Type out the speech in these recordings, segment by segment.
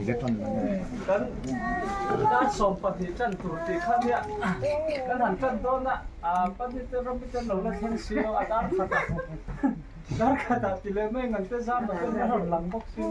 จะทนกันด้านสมปฏิจันตุติขันเนี่ยกันหันกันโดนนะปฏิเตรมิจันเราเล่นเสียวด้านขัดด้านขัดติเลยไม่เงินเตซ่ามันเป็นหลังบ็อกซิ่ง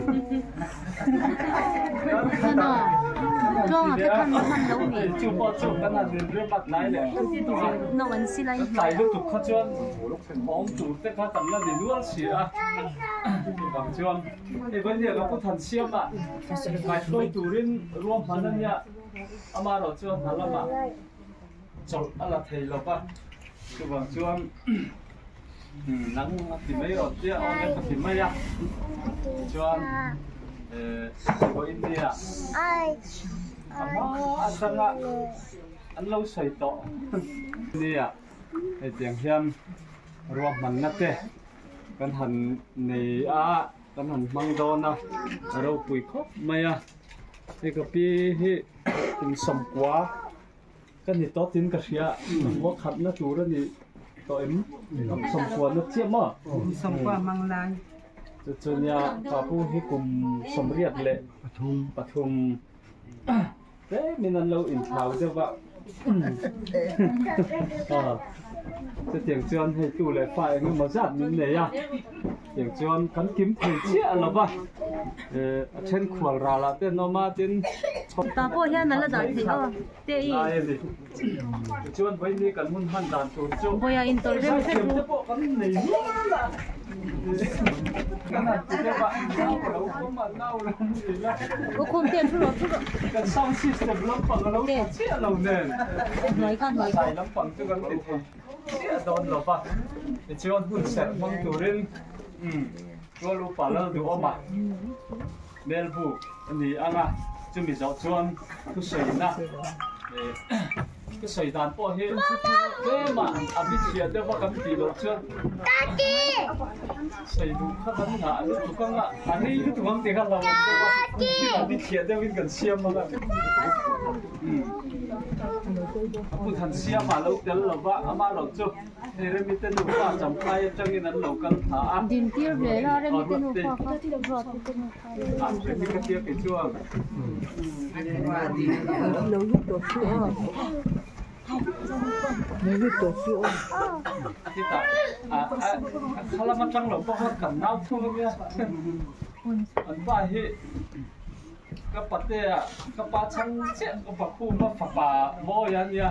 ช่วงที่ท่านเราหนีจูบจูบกันนั่นเรื่องบัดไหนเลยนวันสิไรใส่ลูกถูกขจรของจูบแต่เขาทำนั่นดีล้วนเสียบางช่วงไอ้วันนี้เราก็ทันเสียมาไปช่วยจูรินรวมพันนั่นเนี่ยอามาเราช่วงทันละมาจบอะไรเทเราปะคือบางช่วงนังติไม่รอดเจ้าเอาเนี่ยติไม่ยากช่วงก็อินเดียอามาอันนั้นอันเราใส่ต่อเนี่ยไอ้เจียงเฮียนรวมมันนัดเต้กันหันในกันหันมังโดนนะเราปุยครบไหมไอ้กะปีที่ถึงสมกว่ากันนี่โต๊ะทิ้งกระเชียว่าขัดนะจูแล้วนี่ตัวเอ็มสมควรนะเจี๊ยบมั้งสมกว่ามังลายจนเนี่ยป้าพูดให้กลุ่มสมเรียบเลยปทุมเอ๊ะมีนั่นเราอินทาวเจ้าว่าจะเตียงจวนให้ตู้เลยไฟเงี้ยมาจัดนิดเลยเตียงจวนกันกิมเทียเชี่ยหรอปะเช่นขวางราละเต้นนมาเต้นตาโป้เฮียนั่นละดัดสิเตี้ยอีจวนไว้นี่กันหุ่นหันด่านตัวจุ๊บโบยอินโตเรียมเฟซบุ๊กกันหนีละกันนั่นจะว่าเรามาเน่าเราไม่ละก็คงเตี้ยทุรทุรกันสร้างซิสเต็มลำปังเราเชี่ยเราเนี่ยหน่อยกันหน่อยใส่ลำปังจุกันติดเชี่ยโดนหรอปะจวนหุ่นเสร็จมังตัวเล่นตัวลูกปลาเราดูออกมาเมลบูอันนี้อ่ะจะมีเจ้าชวนผู้สวยนะก็สวยด้านพ่อเห็นเฮ้ยมาอาบิเชียเดี๋ยวว่ากันตีเราชวนสวยดูข้ามันหาลูกtukangละอันนี้ลูกtukangตีกันเราอาบิเชียเดี๋ยววิ่งกันเชียมมาแล้วผู้ทันเชียมาแล้วเดี๋ยวเราว่าอามาเราจุเฮ้ยเรื่องมิเตนุฟ้าจำใครจังงี้นั้นเรากันหาดินเตี้ยเลยละเรื่องมิเตนุฟ้าเขาที่เรารอดมิเตนุฟ้าเรื่องมิเตี้ยเป็นช่วงเราลูกตัวสู้เราลูกตัวสู้ที่ตาเขาละมาจังหลงเพราะเขากันน้ำท่วมเนี่ยอันว่าเฮ้ก็ปัดเตะก็ปาชังเจ้าก็ปักคู่มาฝักป่าโมยันเนี่ย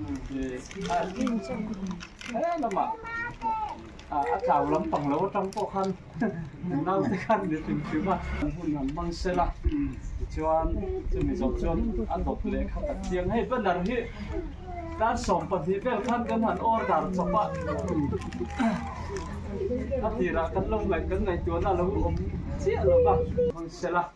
ละมาอาจารย์ลำปังแล้วจังพวกขันนั่งที่ขันเดี๋ยวถึงคือว่าหุ่นหันมังเสละชวนจะมีสองชวนอันดอกเล็กขัดเทียงให้เป็นอะไรที่ด้านสองปฏิเวทขันกันหันออร์ดาร์สปะถ้าตีระกันลงไหลกันในตัวน่ะเราอมเสียหรือเปล่ามังเสละ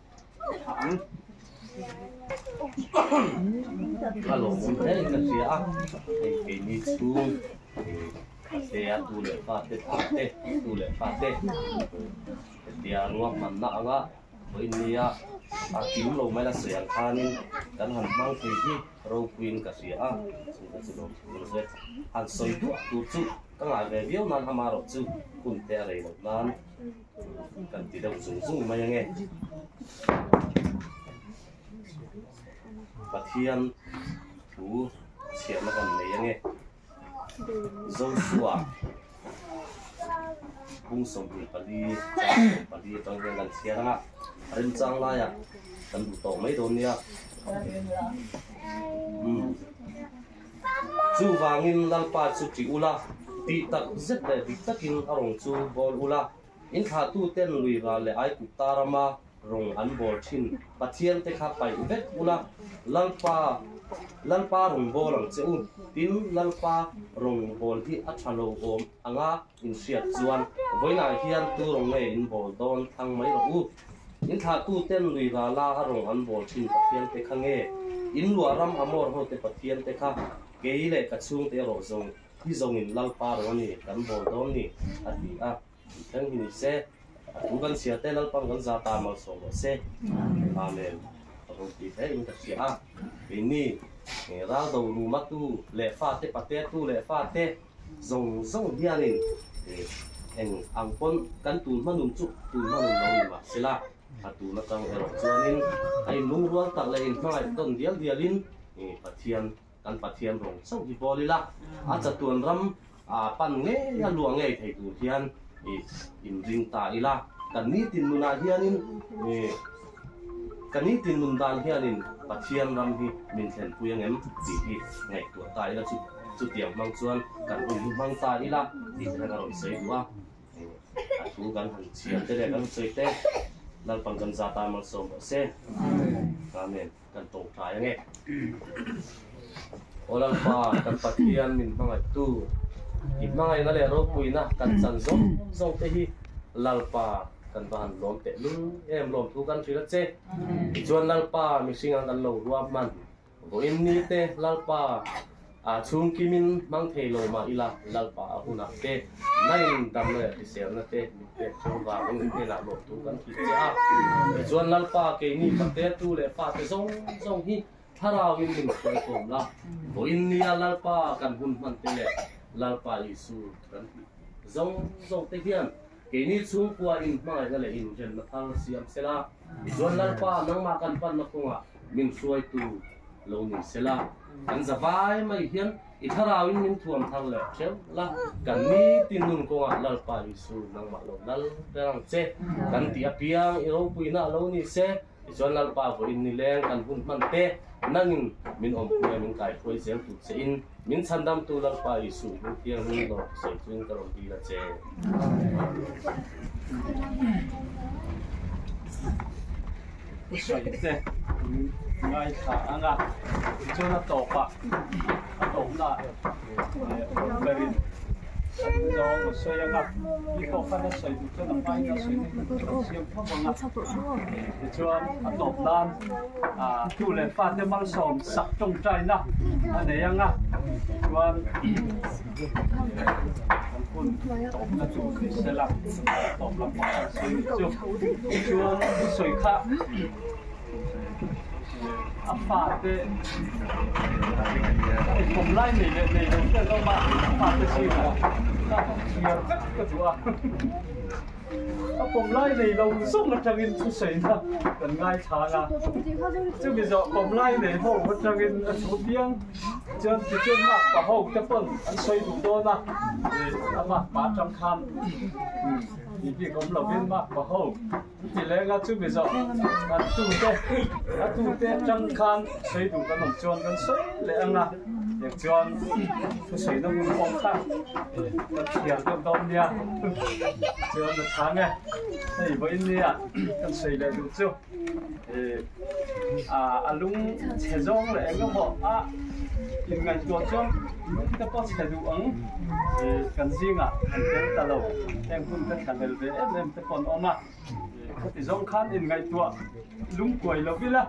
ฮัลโหลเฮ้ยกันเสียไอ้นี่ตูเสียตูเลยฟาเต้ตูเลยฟาเต้เดียรวมมันนักอ่ะวันนี้อาคิมลงไม่ละเสียงคานินกันหันมังที่เราควีนกันเสียสิ่งที่เราเสียหันสอยตัวตูจุก็งานเรียวนั้นทำมาหรอกจุคุณเตะอะไรหรอกนั้นกันที่เราสูงมายังไงปะเทียนถูเฉียดมากันไหนยังไงโซ่สัวพุ่งสมบูรณ์ปลีต้องเรียนกันเชียร์นะเรื่องจังไรอ่ะกันดูโตไม่โดนเนี่ยจูวางินลัลปาสุจิอุลาตีตักเจ็ดเลยตีตักินอารมณ์จูบอลอุลาอินขาตู้เต้นลุยราเลยไอกุตารามารงอันบอลชินปะเทียนเตะขับไปเวทอุลาลัลปารงบอลหลังเจ้าติมลัลปารงบอลที่อัชโลโอมอ่างอินเสียดจวนไว้หน้าเฮียนตู้รงเลยอินบอลโดนทางไม่รู้อินขาตู้เต้นลุยราลารงอันบอลชินปะเทียนเตะขังเงอินลัวรำอมอร์โฮเตปะเทียนเตะขับเกยเล็กกระชุ่งเตะโรซงที่ทรงอินลัลปารงนี่กันบอลโดนนี่อดีทั้งหินเสทุกันเสียเตลัลปังกันซาตามัลโซโลเซอาเมนรูปที่เอินกัเสียปีนี้เราดูรูมัตูเลฟ้าเตปะเตตูเลฟ้าเตซงเดียนินอังปนกันตูนมานุจุตูนมานุนเรามาเสละ tu na kang ero chuanin ai lung ruang tak le in hmangai ton dialin pathian kan pathian rong chau hi bolila a chatuan ram pan nge ya luang nge thei tu hian in ring ta ila kan ni tin nuna hianin kan ni tin nun dan hianin pathian ram hi min thlen puyang em ti hi ngai tu ta ila chu tiang mang chuan kan ung mang ta ila ti na ka ron sei wa tu kan han chiam te le kan sei te lal pang kan za ta mal som se amen kan tong thai nge olang pa kan pathian min mangai tu mangai na le ro puina kan san zong te hi lalpa kan ban lom te lung em lom tu kan thila che chuan lalpa mi singa kan lo ruam man bo in ni te lalpa chung kimin mang thei lo ma ila lalpa huna te nain dam le ti sel na te te chung wa ong te la lo tu kan thi che chuan lalpa ke ni pa te tu le pa te zong hi tharawin min ko kom la bo in ni lalpa kan hun man te le lalpa isu kan zong te hian ke ni chung kwa in mai na le in jen na thang siam sela zon lalpa nang ma kan pan na konga min suai tu lo ni sela kan zawai mai hian i tharawin min thuam thang le chem la kan ni tinun konga lalpa isu nang ma lo dal perang che kan ti apiang i ro puina lo ni se zon lalpa bo in ni leng kan hun man te nangin min om pu min kai khoi sel tu che in min chandam tu lalpa isu min tiang hun lo sei chung ka ro ti la che soi te ngai tha anga chona to pa to na berin dong soi anga ni ko fa na soi tu chona mai na soi ni siam pha nga chuan to dan tu le fa te mal som sak tong trai na ane anga chuan kun top na chu sela top la pa soi chu chuan soi kha apa teผมไล่ในเรื่องก็มาฝากไปชิมนะเยอะก็ถือว่าถ้าผมไล่ในเราส่งมาทางอินทุเสนาเป็นง่ายช้านะซึ่งมีจะผมไล่ในห้องมาทางอินทุเบียงเจนมากกว่าห้องจะเปิ้ลอันสวยถูกต้องนะเอามาป้าจำคำอีพี่ผมเราเป็นมากกว่าห้องทีแรกก็ซึ่งมีจะตู้เต้จำคำสวยถูกกันหนุ่มจวนกันสวยเลยนะอย่างจวนทุเสนาบุญของข้าเขียนต้นเนี่ยจวนจะช้างไงไอ้พวกนี้กันสวยเลยดูจู่ลุงเชจงเลยก็บอกยังไงตัวจงก็พอเชดูกันจริงอันเดียวตลอดแต่คุณก็ทำให้เราเริ่มจะปนออกมาก็ที่จงคันยังไงตัวลุงป่วยเราวิละ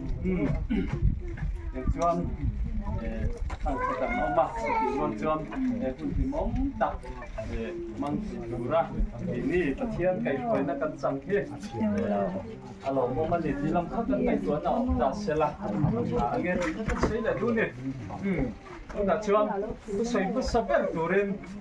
อย่างจวนทางขจัดออกมาที่จวนคุณที่มองตักมังดูระที่นี่ตะเทียนไก่ไฟนักกันสังเกตเรามองมันที่ลำพังกันไก่ตัวน่ะจัดเสร็จละอันนี้ใช่เลยดูนี่那就不随不随便做人，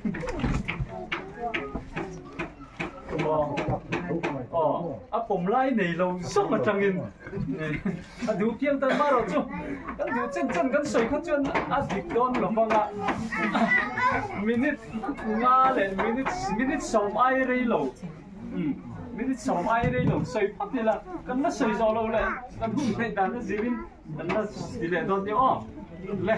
ผมไล่ในเราส่งมาจังอินดูเพียงแต่มาเราจู่กันดูเจนกันสวยเขาจนดิกโดนหรือเปล่ามินิงาเลยมินิสองไอเรโลมินิสองไอเรโลสวยพัดนี่ละกันน่าสวยจอเราเลยกันพูดในด้านนั้นจีบินกันน่าดีเลยโดนเดียวเลย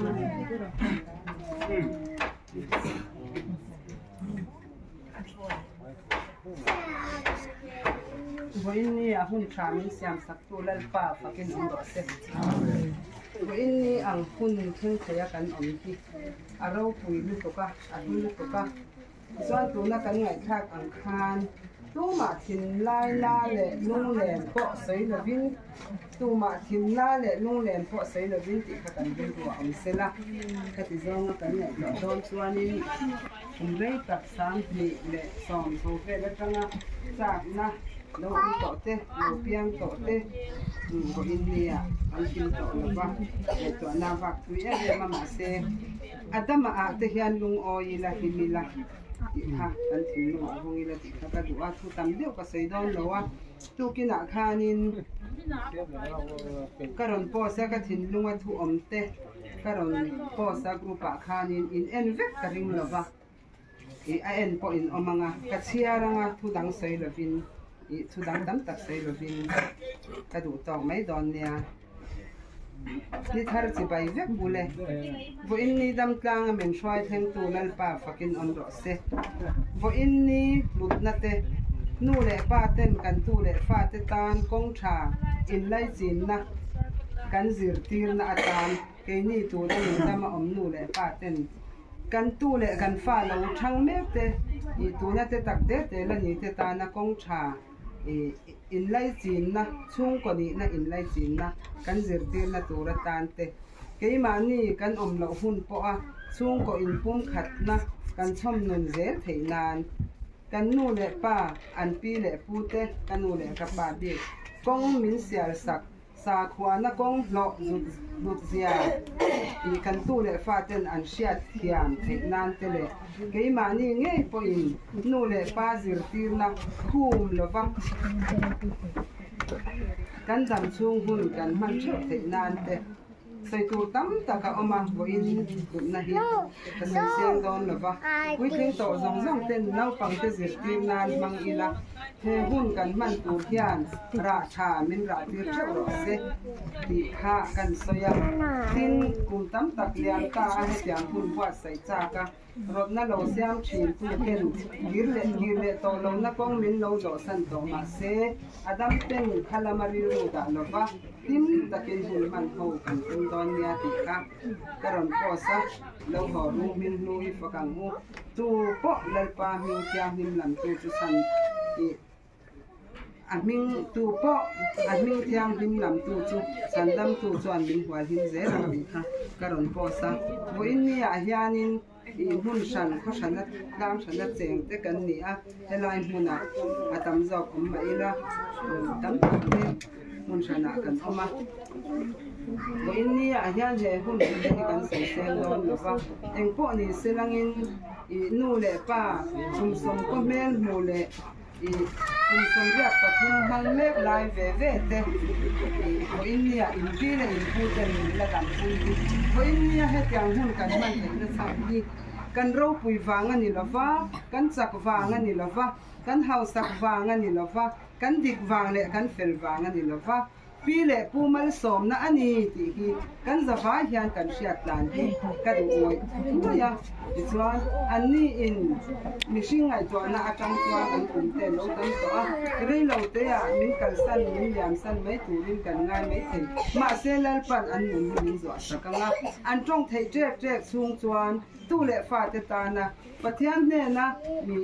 วันนี้อาหุ่นชามิเสียมสักตัวเล่นป่าฟักกินอุ่นดอกเสวันนี้อังหุ่นเพิ่งเคยกันอมที่อาเราปุยลูกตกะอาหุ่นลูกตกะส่วนตัวนักกันไงข้าอังคารตัวมาถิ่นลายลาเละนุ่งแหลมเพาะใส่ละวินตัวมาถิ่นลาเละนุ่งแหลมเพาะใส่ละวินติดกันเป็นตัวอมเสละก็ติดจองกันไงโดนส่วนนี้ผมได้ตัดสามปีเละสองโซเฟแล้วจังจากนะเราอินโตเต้เราเพียงโตเต้ก็อินเดียอันกินโตแล้วว่าตัวนาวักตุยเรียมามาเซอาตมาอาเทียนลุงออยละฮิมิละฮะกันถึงลุงออยละติดก็ดูว่าทุกตามเดียวก็ใส่ดอนแล้วว่า tu kina khanin karon po sa ka thin lunga thu omte karon po sa grupa khanin in envek karing lova I en po in omanga katsiara nga thu dang sei lovin I thu dang dam tak sei lovin kadu to mai don nia ni thar chi bai vek bule vo in ni dam tlang men shwai theng tu lal pa fakin on ro se vo in ni lut na te nu le pa ten kan tu le fa te tan kong tha in lai chin na kan zir tir na atan ke ni tu le ni dam om nu le pa ten kan tu le kan fa lo thang me te I tu na te tak te la ni te ta na kong tha in lai chin na chung ko ni na in lai chin na kan zir tir na tu ra tan te ke ma ni kan om lo hun po a chung ko in pum khat na kan chom nun zel thei nan kan nu le pa an pi le pu te kan nu le ka pa bi kong min sial sak sa khwa na kong lo lut zia I kan tu le fa ten an shiat thiam thei nan te le ke ma ni nge po in nu le pa zir tir na khum lo va kan dam chung hun kan man theu thei nan te sai tu tam ta ka oma vo in na hi ka sen siang don lova wi tling to zong zong ten nau pang te zir tir nan mang ila he hun kan man tu hian ra tha min ra tir theu ro se ti kha kan soya tin kum tam tak lian ta he tiang hun wa sai cha ka rot na lo siam thin tu ken gir le to lo na kong min lo do san to ma se adam ten khalamari ru da lova tim takin hun man ho kan tum don nia ti kha karon po sa lo ho ru min lui fakang mu tu po lal pa mi kya nim lam tu chu san I aming tu po aming thiang nim lam tu chu san dam tu chuan min hwal hin ze ra bi kha karon po sa vo in ni a hianin I hun san kho san dam san cheng te kan ni a helai huna atam zok om ma ila tam te hun sana kan oma vo in ni a hian je hun te kan se sel don lova eng po ni selangin I nu le pa sum som ko mel mu le I kum som ria pathum hang me lai ve ve te vo in ni a in pi le in pu ten la kan pu ni vo in ni a he tyang hun kan man te na sa ni kan ro pui wanga ni lova kan chak wanga ni lova kan hau sak wanga ni lova kan dik wang le kan fel wanga ni lova pi le pu mal som na ani ti hi kan zawa hian kan hriat lan hi ka du oi ya chuan ani in mishing ai to na atang to an kun te lo kan to a rei lo te ya min kal san min yam san mai turin kan ngai mai thei ma se lal pan an mun min zo sakanga an tong thei trek chung chuan tu le fa te ta na pathian ne na mi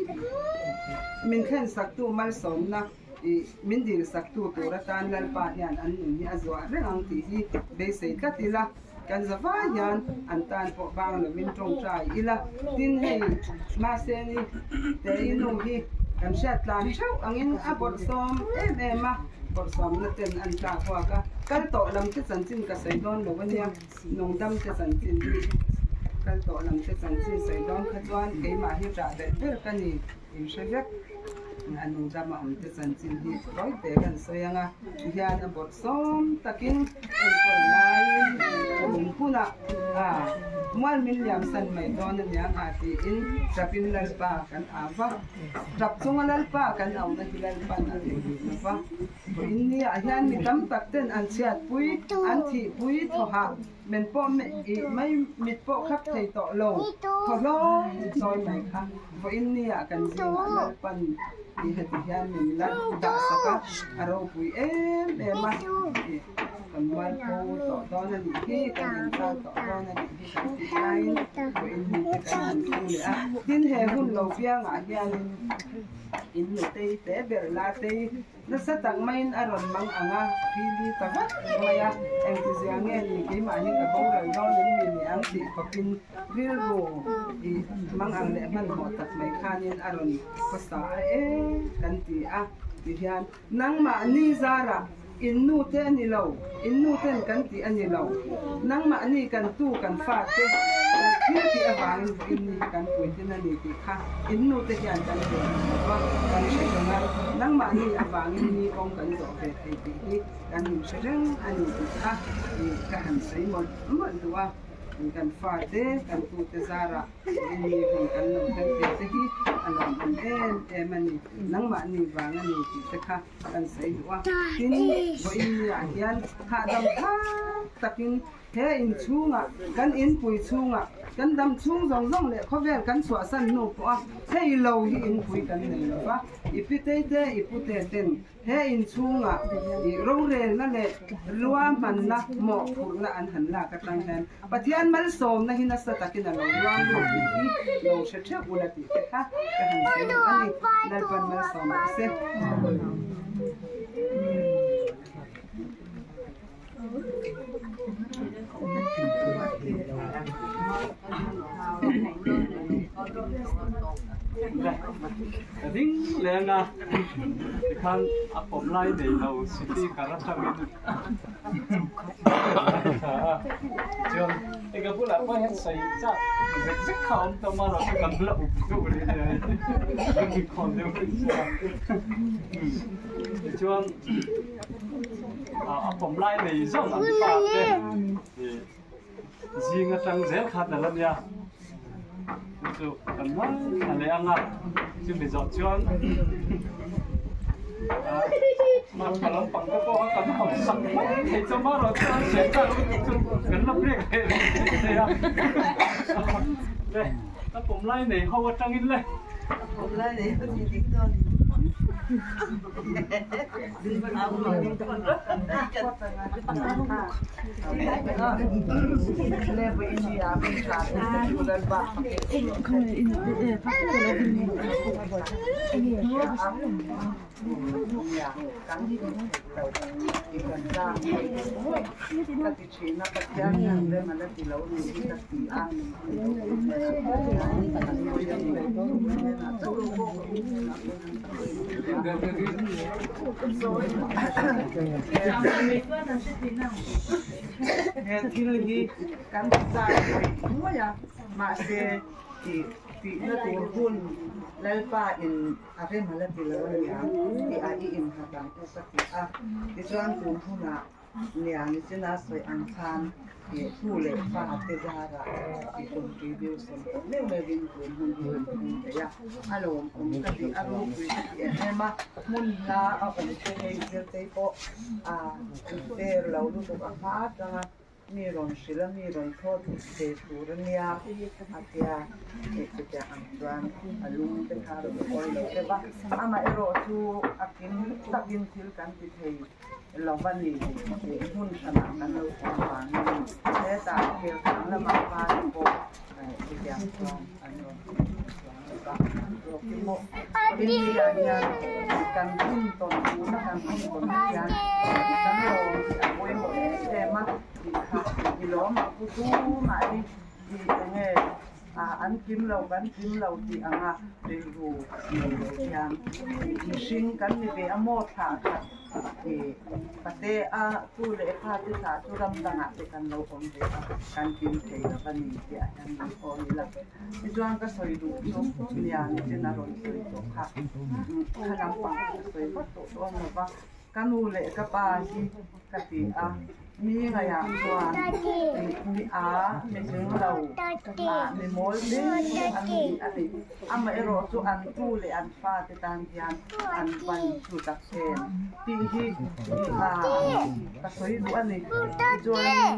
min khen sak tu mal som na min dil sak tu ra tan lal pa hian an nun hi azwa reng ti hi be sei katila kan zawa hian an tan po bang lo min tong trai ila tin hei ma se ni te inu hi kan shat lan thau angin a bor som ma bor som na ten an ta hwa ka kal to lam te chan chin ka sei don lo wania nong dam te chan chin hi kal to lam te chan chin sei don kha chuan ke ma hi ra de per ka ni in shajak anu dama om te chan chin hi roi te kan soyanga hian a bor som takin en ko nai um puna mual min liam san mai don nia a ti in rapin lal pa kan ava rap chunga lal pa kan au na hilal pa na ti na fa in ni a hian mi tam tak ten an chiat pui an thi pui tho ha men po me mai mit po khap thei to lo tho lo soi mai kha vo in ni a kan jinga lal pan I hati hian min la da saka aro pui ma kan wal po to don na ni hi kan in ta to don na ni hi kan ti nai ko in ni te kan tu le a tin he hun lo pia nga hian in no te ber la te na sa tang main aron mang anga pili ta va maya en ti siang ni ki ma ni ka bong rai don ni ni ang ti ko pin ril ro I mang ang le man mo tak mai khanin aron ko sa kan ti a ti hian nang ma ni zara innu te ani lo innu ten kan ti ani lo nang ma ani kan tu kan fa te thil ti awang in kan point na ni ti kha innu te hian kan ti wa kan se na nang ma ni awang ni kong kan zo ve thei ti kan ni se rang ani ti kha ka han sai mon duwa kan fa te kan tu te zara ni kan no kan te hi along en mani nang ma ni wang ani ti te kha kan sai duwa tin bo in ya hian kha dam tha takin he in chunga kan in pui chunga kan dam chung zong zong le khovel kan chwa san no po he lo hi in pui kan nei lo ba ipite te ipute ten he in chunga I ro re na le lua man na mo phu na an han la ka tang hen pathian mal som na hina sa takin lo luang lo hi lo she che ula ti te kha ka han se ani dal pan mal som se Ding lenga kan apom lai dei lo city karata mit jom ega pula pa het sai cha zek khom to ma ro kan la up tu le ki khom de jom apom lai dei zong an pa te jinga tang zel khat na lam ya chú cần nói là lấy ăn à chứ phải dọn chuông mà cả lắm bằng cái cô cần học sẵn thì cho má rồi cho anh sẽ ra chú cần lắm riêng đây đây nó cũng lại này hô trăng in lên cũng lại này có gì tiếng thôi Thì cán dài mua ya mà xe thì nó tụi hun lấy pa in à cái mà lấy thì lấy ya thì ai in hạt đằng cái sắc thì cho anh tụi hun à nhà như thế nào rồi ăn than thì thu lệ pa cái ra thì cũng contribution nếu mà viên tụi hun thì ya alo cũng cái gì alo thì em mà muốn là ở cái cái cái có để lâu lúc có phát raมีรอนศิลป์มีรอนทอดเตสูรเนียอาเทียเจะอันตรานอลุงเป็นคาร์บอนเลยแต่ว่าอามาเอโรทูอากินตักกินทิลกันติดเหยเราบันนี้หุ่นขนาดนั้นเราความหวังแค่ตาเกี่ยวกับละมาฟ้าโบที่ยังตรงอันนั้นเราคิดว่าเป็นอย่างการหุ่นตอนนู้นการหุ่นตอนนี้การเราเอาไว้หมดแต่มาdi lo ma putu ma di nge an kim lo di anga de ru yang machine kan ni be amo tha pate tu le pha ti tha tu ram danga te kan lo om de kan kim thei la ban ni ya kan o ni la ti chuan ka soi du so ni ya ni na ron soi to kha lam pa soi pa to no ba kanu le ka pa hi ka ti mi nga ya chuan mi mi jing lo mi mol mi ani ama ero chu an tu le an fa te tan hian an ban chu tak sen ti hi ka soi du ani chuan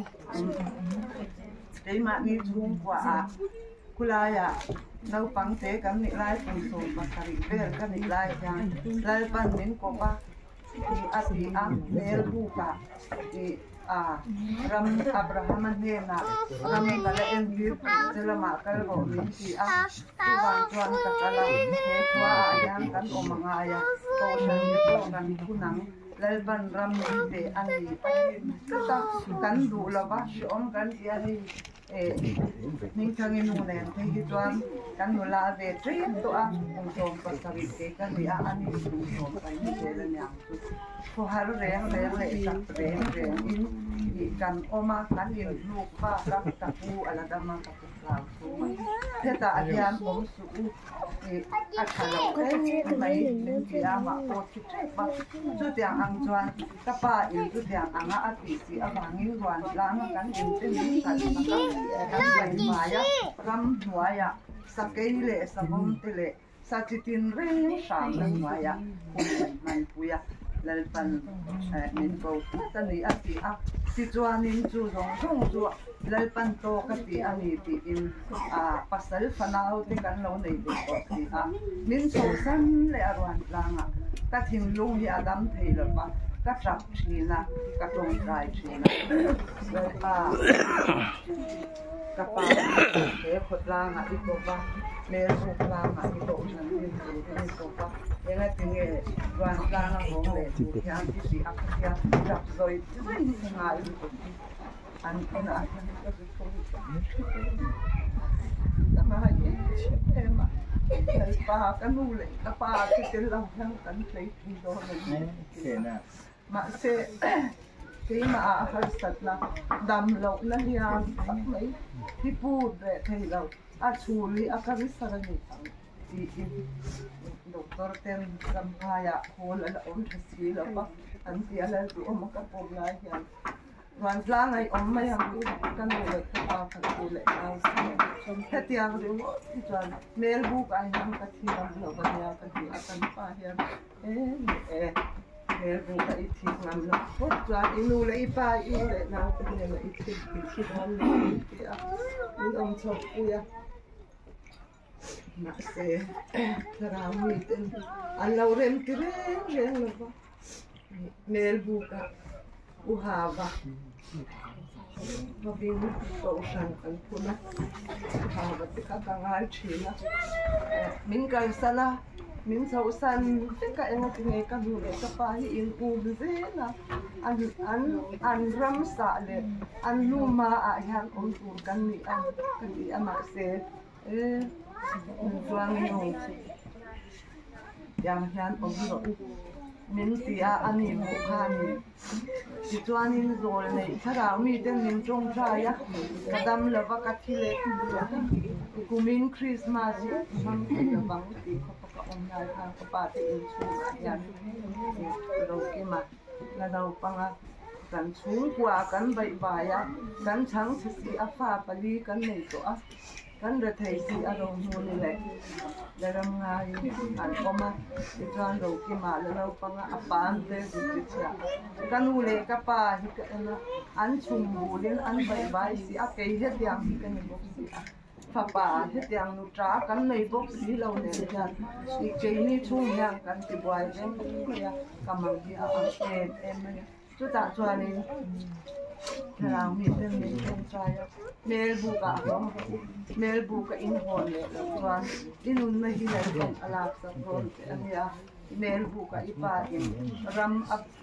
ma ni chung kwa kulaya nau pang te kan ni lai pun so pasari ber kan ni lai yang lai pan nin ko ba ti ner bu ka ram Abraham nena ram kala endir selama kal ho ti tuan takala he tua ayang kan o mga aya to san ni ko kan kunang lalban ram te ani kata kan du la ba shom kan ti ani mình thằng em nung lên thấy cái chuyện căn nô la về trễ to à ông chồng bắt đầu cái căn bị anh đi nung chồng phải đi chơi lên nhà phô hà rồi lại sắp về in kan oma kan in lu pa ram tapu ala dama tapu lao so thế ta adian om su akhala ke mai men dia ma o chu ba chu tiang ang chuan ta pa in chu tiang anga ati si awangin wan lang kan in te ni kan kan ma ya ram nuaya sakei le samom te le sachitin ren sham nuaya man puya lalpan min ko tani ati a si chuanin chu rong chu lalpan to ka ti ani ti in pasal fanau te kan lo nei de ko ti a min so san le arwan langa ka thing lung hi adam thei lo pa ka trap thina ka tong trai thina ka pa ke khot langa i ko ba le so langa i ko chan ni ko pa ela tinge wan langa ho le ti kyan ti a kya trap zoi ni ngai ko an ina tama ye tema pa ka nu le ka pa ki te lang hang kan play ti do na ma se ke ma har sat la dam lo na ya mai ti pu de thei lo a chuli a ka ri sara ni ti doktor ten kampaya hol ala on thasi la pa an ti ala tu om ka pom la hian wan tlang ai om mai hang kan le ka ka ku le au he ti ang de mo ti chan mel bu ka hang ka thi lam lo ba ya ka ti akan pa hian mel bu ka i thi ngam lo ho chan inu le i pa i le na ka ne le i thi hon le ti a ni om chok ku ya ma se tara mi ten an lo rem ti re lo ba mel bu ka uhava mabing ko usang kan puna uhava tika kangal china min kal sala min sa usan tika enga tinge ka dure ka pa hi in u zena an ram sa le an luma a yan om tur kan ni an kan ni ama se juang no yang yan om lo min tia ani mu khani ti chuanin zol nei thara mi ten min chong tha ya kadam lova ka thile ku min christmas mam ka bang ti ka om nai ka ka pa ti in chu ya ro ki ma la dau panga kan chung kwa kan bai ba ya kan chang si afa pali kan nei to a kan ra thai si arong mu ni le daram ngai an koma ti chuan ro ki ma la dau panga apan te ti cha kan u le ka pa hi ka na an chung bulin an bai bai si a ke he tiang hi kan ni bok si papa he tiang nu tra kan nei bok si lo ne jan i ke ni chung yang kan ti boy jem ya kamang hi a em chu ta chuanin thang mi ten min ten trai mel bu ka in hon le chuan inun na hi lai kon alak sa ron ania mel bu ka ipa in ram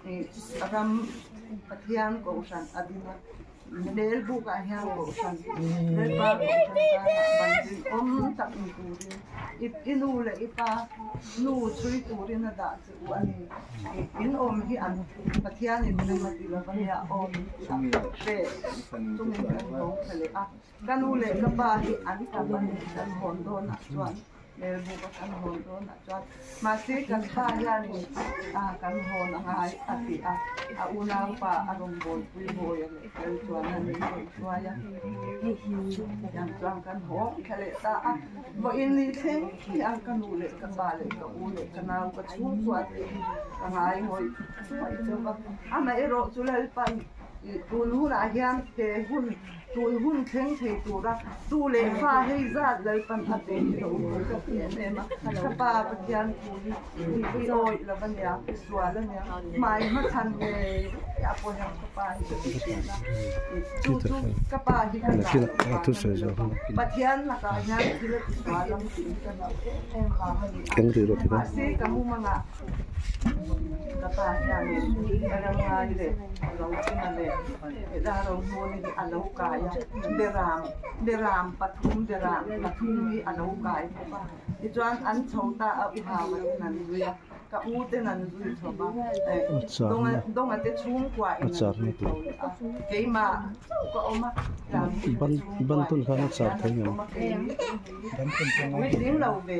pathian ko san adina mel bu ka hian ko san mel pa ko san ta ban om tak ni tu inu le ipa nu chui tu rin da chu ani in om hi an pathian in ma ti la ba ya om she tu mi ko khale a kanu le ka pa hi an ka ban kan hon do na chuan mel bu ka kan hon do na chuan ma se kan pa ya ni kan hon ngai ati a una pa arong bol pui bo ya le kan chuan ani chuan ya yang chuan kan ho khale ta a bo in ni theng ki an kanu le ka pa le ka u le kanau ka chu chuan ka ngai hoi pai chu ba ama ero chulal pai tun hun a hian te hun tun hun theng thei tura tu le fa hei za lal pan a te lo ka ne ma ka pa pathian ni oi la ban ya swa la ne mai ma than ne ya po ha ka pa hi na tu ka pa hi ka na tu se jo pathian na ka nya ki le swa la ti ka na em ka ha ni ken ri ro ti ba se ka mu ma nga ka pa ya ni ka ra ma ni le lo ki na le darong honi alo kaya deram pathum hi alo kaya pa ichuan an chhota a uhawa nan ruya ka ute nan rui thoba donga te chung kwa in keima ko oma ban tun khana char thai ngam we ding lo ve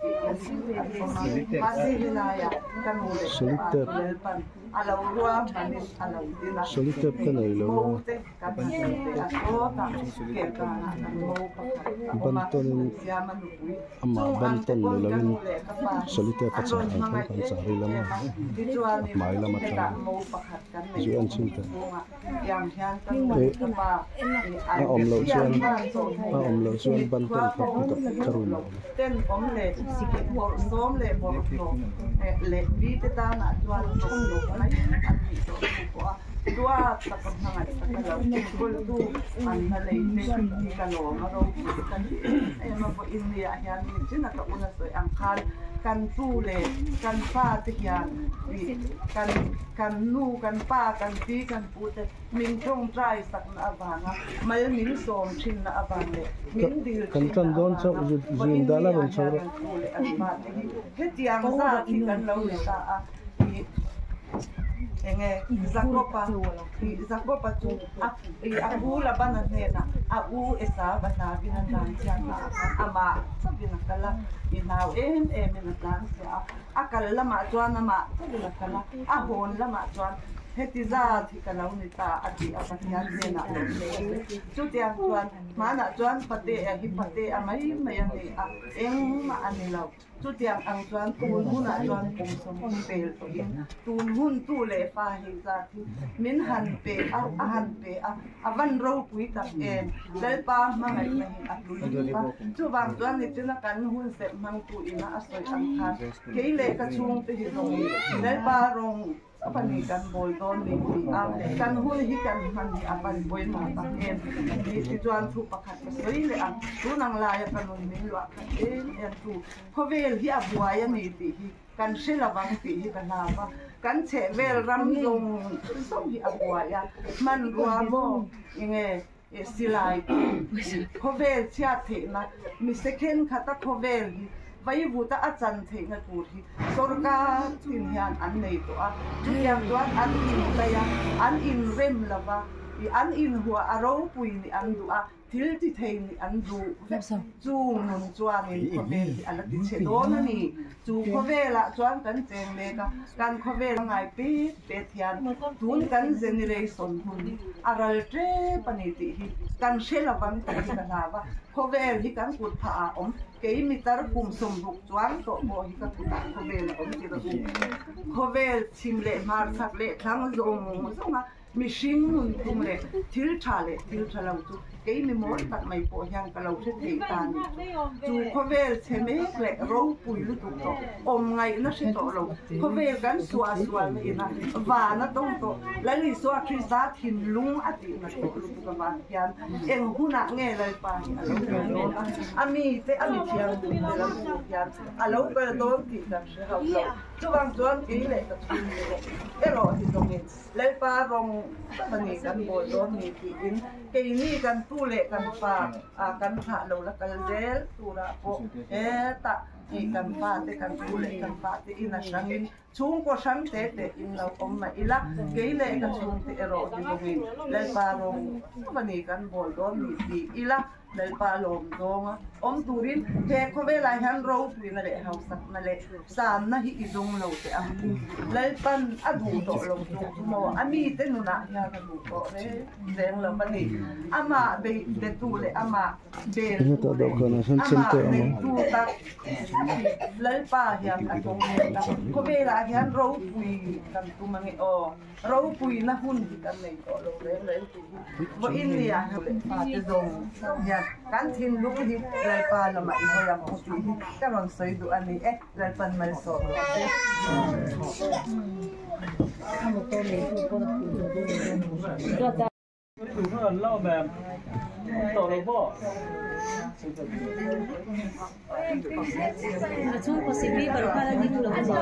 solitep solitep ka nei lo banton ama banton le lawin solitep ka char thai kan chari lama mai lama ta ju an chinta a om lo chuan banton ka karuna ten om le bor som le bor le vi te ta na chuan lo ai ko dua takap hangat kalau kul tu anda leite kalau maro kan ma bo India yan jina ka una so angkan kan tu le kan pa te yan kan nu kan pa kan pi kan pu te min trong trai sak na avanga mal min som chin na avang le min dil kan don cho jin dala ban chora he tiang sa ki kan lo le ta enge zakopa tu aku la banana aku esa bana binan jana ama sabina kala inau na plan sa akal lama tuan ama sabina kala ahon lama tuan hetiza thi kalau ni ta ati apatian na chu tiang tuan mana tuan pate hi pate amai mayan ni eng ma anilau chu tiang ang tuan tun hun a tuan pum som pel to tun hun tu le fa hi za thi min han pe a han pe a van ro pui ta en dal pa ma ngai ma hi a tu pa chu wang tuan ni chuna kan hun se mang tu ina asoi ang khan ke le ka chung te hi rong dal pa rong apani kan bol don ni kan hun hi kan man ni apan boy ma ta en ni tuan thu pakhat soi le an tu nang la ya kan ni lo ka en tu khovel hi abuaya ni ti hi kan silawang ti hi kan ha kan che vel ram long som hi abuaya man ruwa mo inge silai khovel chia the na mi second khata khovel hi vai vuta achan theinga tur hi sorka tin hian an nei to a yang tuan an in taya an in rem lava i an in huwa aro pui ni an du a thil ti thein ni an du chu nun chuan in khovel ala ti che don ni chu khovela chuan kan cheng le ka kan khovel ngai pi pe thian tun kan generation hun aral tre pani ti hi kan shelawang ta ka na wa khovel hi kan kut pha om ke mitar kum som ruk chuan to bo hi ka kuta khovel om ti ro khovel chimle mar sak le thang zong zonga mishing nun tumle thil thalau tu ke mi mor tak mai po hyang kalau se thei tan tu khovel cheme le ro pui lu tu to om ngai na se to lo khovel kan suwa na ina wa na tong to la li so krisa thin lung ati na to lu ka ba hian eng huna nge lai pa alo ami te ami thiang tu le la tu hian alo ka don ti ka se ha lo chu wang chuan ki le ka chu le ero hi dong in lai pa rong pani kan bo don ni ti in ke ni kan tu le kan pa kan pha lo la kal del tu ra po ta i kan pa te kan tu le kan pa te ina sangin chung ko sang te in lo om ma ila ke le ka chung te ero di dongin le pa rong pani kan bol don ni ti ila le pa lom donga om turin he ko ve lai han ro tu na le haus sak na le sam na hi i dong lo te a le pan adu to lo tu mo ami te nu na ya ka du ko re deng lo pani ama be tu le ama be to do ko na san chen te ama tu ta le pa hian a dong le ko ve la hian ro pui kan tu mangi o ro pui na hun hi kan nei to lo le tu bo India le pa te dong ya kan thin lu hi le pa la ma i ho ya ko tu hi ka ron soi du ani le pan mal so Đúng là lâu mà tàu rồi bo chung có sinh viên vào khai đi du lịch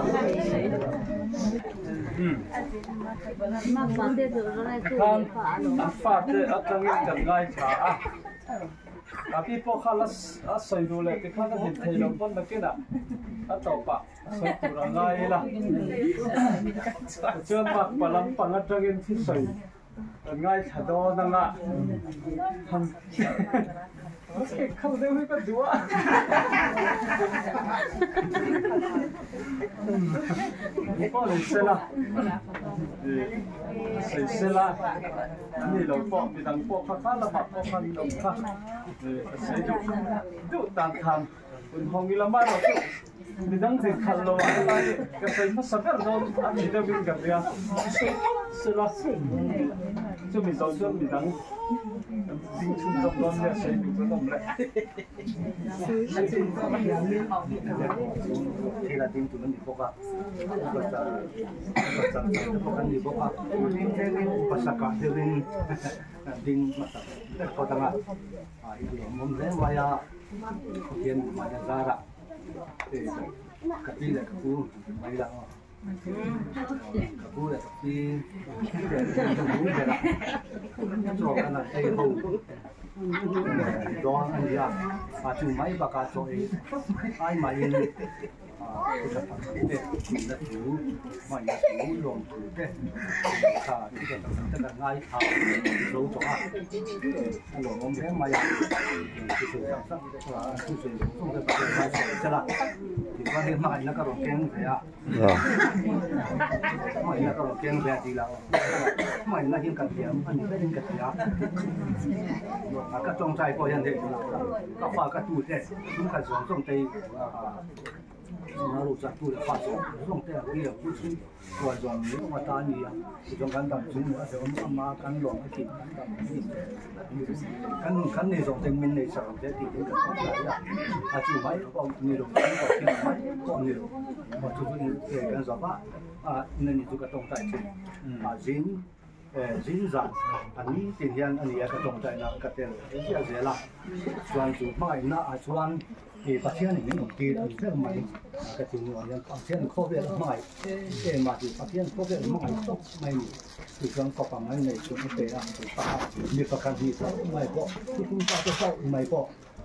mà phản đề được rồi kan phát để ở trong những cái ngày trả tapi pokalas asai dulu kita kan di Thailand pun mungkin atau pak asai kurang lagi lah cuma palam pangatangin sisai ngai chado nanga ham kau dewi kan dua boleh salah salah ni lompat bidang pokok kalau pokok lompat saya tu tangkang pun hongi lama tu bidang si kalau apa kasi masabar dong ani dah bidang dia salah cuma bidang ding chung dong dong dia saya tu dong le kita ding tu nanti pokok pokok ni pokok pasaka ding masa kau tengah itu mungkin waya mungkin banyak zara kati le kapu mai la kapu le kati cho kana ai ho don an dia chu mai ba ka cho ai mai ni kita pakai na tu mai na tu long tu ke ka kita ngai ha lo cho a lo mong thế mai tu tu sang tu tu không thể pakai mai chala thì quan điểm mai nó có độ kén thế à mai nó có độ kén thế thì là mai nó hiện cận điểm anh ấy hiện cận điểm các trong trai có hiện thế các pha các tu thế chúng ta dùng trong tây nó lột ra tu là pha số trong tây bây giờ cũng chỉ còn dùng những mà ta nhiều trong căn tầm chúng nữa thì mà căn lỏng cái thịt căn này dùng thành mình này sản thế thì cái cái là chỉ mấy còn nhiều còn nhiều mà chúng tôi để cái gì đó nên chúng ta trong tay dính dính dàn anh tiền hiện anh ấy cái trong tay nào cái tiền cái gì là chuẩn chủ mai na chuẩn thì phát hiện những cái kia thì rất là cái tình huống nhân phát hiện khó về mai để mà thì phát hiện khó về mai mai thì trong các phạm này chúng tôi là như các cái gì mai có chúng ta có sau mai có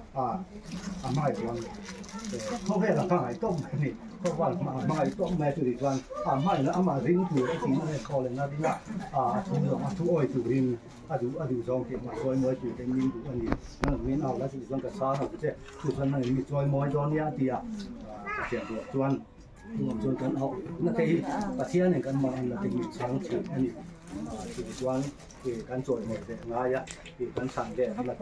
mai còn khó về là phải tôm này cóวันmai tôm mai thìวันmai nó mà riêng tuổi thì nó khó lên là đi là chúng nó thu oi từ riêng adu dòng thì mà coi mới chỉ cái mình cũng như nó mình nào là chỉ dòng cái sao nó chứ từ phần này mình coi mới cho nia thì chuyện của chuan chuan cần học nó thấy và thiên này cần mà là tình sáng chịu anh thì chuan thì cần chơi một cái ngay á thì cần sáng để là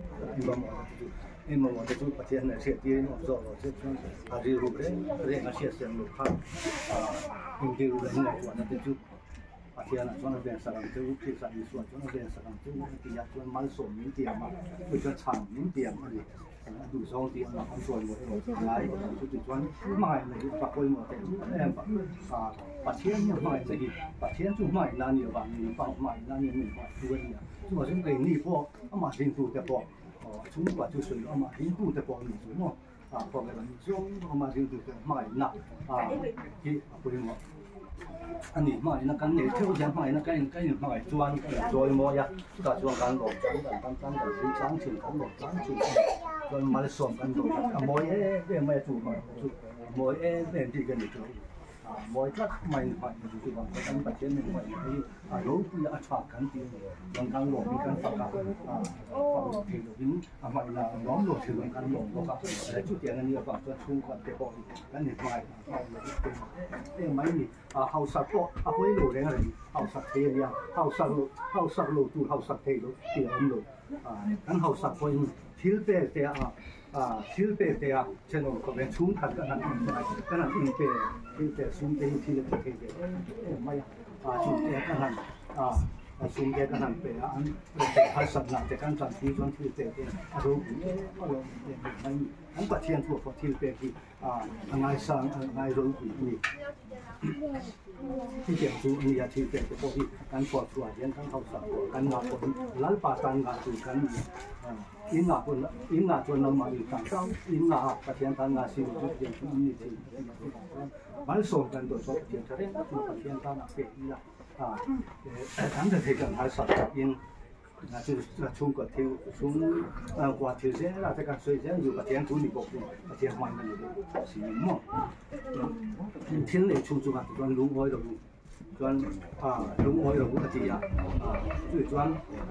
nhưng mà cái chút phát hiện này sẽ tiến một rồi sẽ đi rồi đấy để nó sẽ xem được khác nhưng điều đấy này của nó cái chút phát hiện là cho nó về sản xuất thì sản xuất cho nó về sản xuất thì ya cho nó số những tiền mà với cho sản những tiền mà đi đủ số tiền là không rồi một cái chút thì cho mai này phát huy một cái em phát hiện như mai thì phát hiện chúng mai là nhiều bạn mình bảo mai là nhiều mình bảo chú anh chú bảo chúng cái này po mà riêng tu cái po chúng và chú sử mà riêng tu cái po mình chú mà còn cái là chúng mà riêng tu cái mai nặng thì có thể anh ấy mai nó cắn để theo dạng mai nó cái mai chuan rồi mua ya cả chuan cắn đồ cắn cái sáng chừng cắn đồ sáng chừng rồi mai xôm cắn đồ mỗi cái mai chủ mà mỗi cái gì cái này mỗi chắc mày phải chủ bằng cái bát chén mình phải lố bây giờ chọn cắn tiền bằng cắn đồ mình cắn phẳng thì những mày là nhóm đồ thì bằng cắn đồ có cả để chút tiền anh bằng cho chung còn cái bộ cái này mày cái máy này hậu sạc bộ với đồ đấy là hậu sạc thế này hậu sạc lô tu hậu sạc thế đó tiền ông đồ cái hậu sạc với thiếu bề thế thiếu bề thế cho nên có vẻ chung thật cái này thiếu bề xuống đây thì là cái mày chúng ta cái này sung ke kan pe an ha sat na te kan chan thi chuan thil te te a ro an pathian thu for thil pe ki angai sang angai ro niที่เกี่ยวกับอันนี้ที่เกี่ยวกับพวกที่การปลดปล่อยยังทั้งเขาสับการงานผลล้านป่าการงานสู่กันอินงาจนนำมาอีกต่างกันอินงาประเทศการงานสิ่งที่เกี่ยวกับนี้ที่มันส่งกันโดยเฉพาะประเทศไทยคือประเทศต่างๆเป็นอย่างทั้งที่กันหายสัตว์อิน就是中国听从话条先啦，这个水先有个天土里国个天环的是么？天雷出啊，专龙海的专龙海的个地啊，最专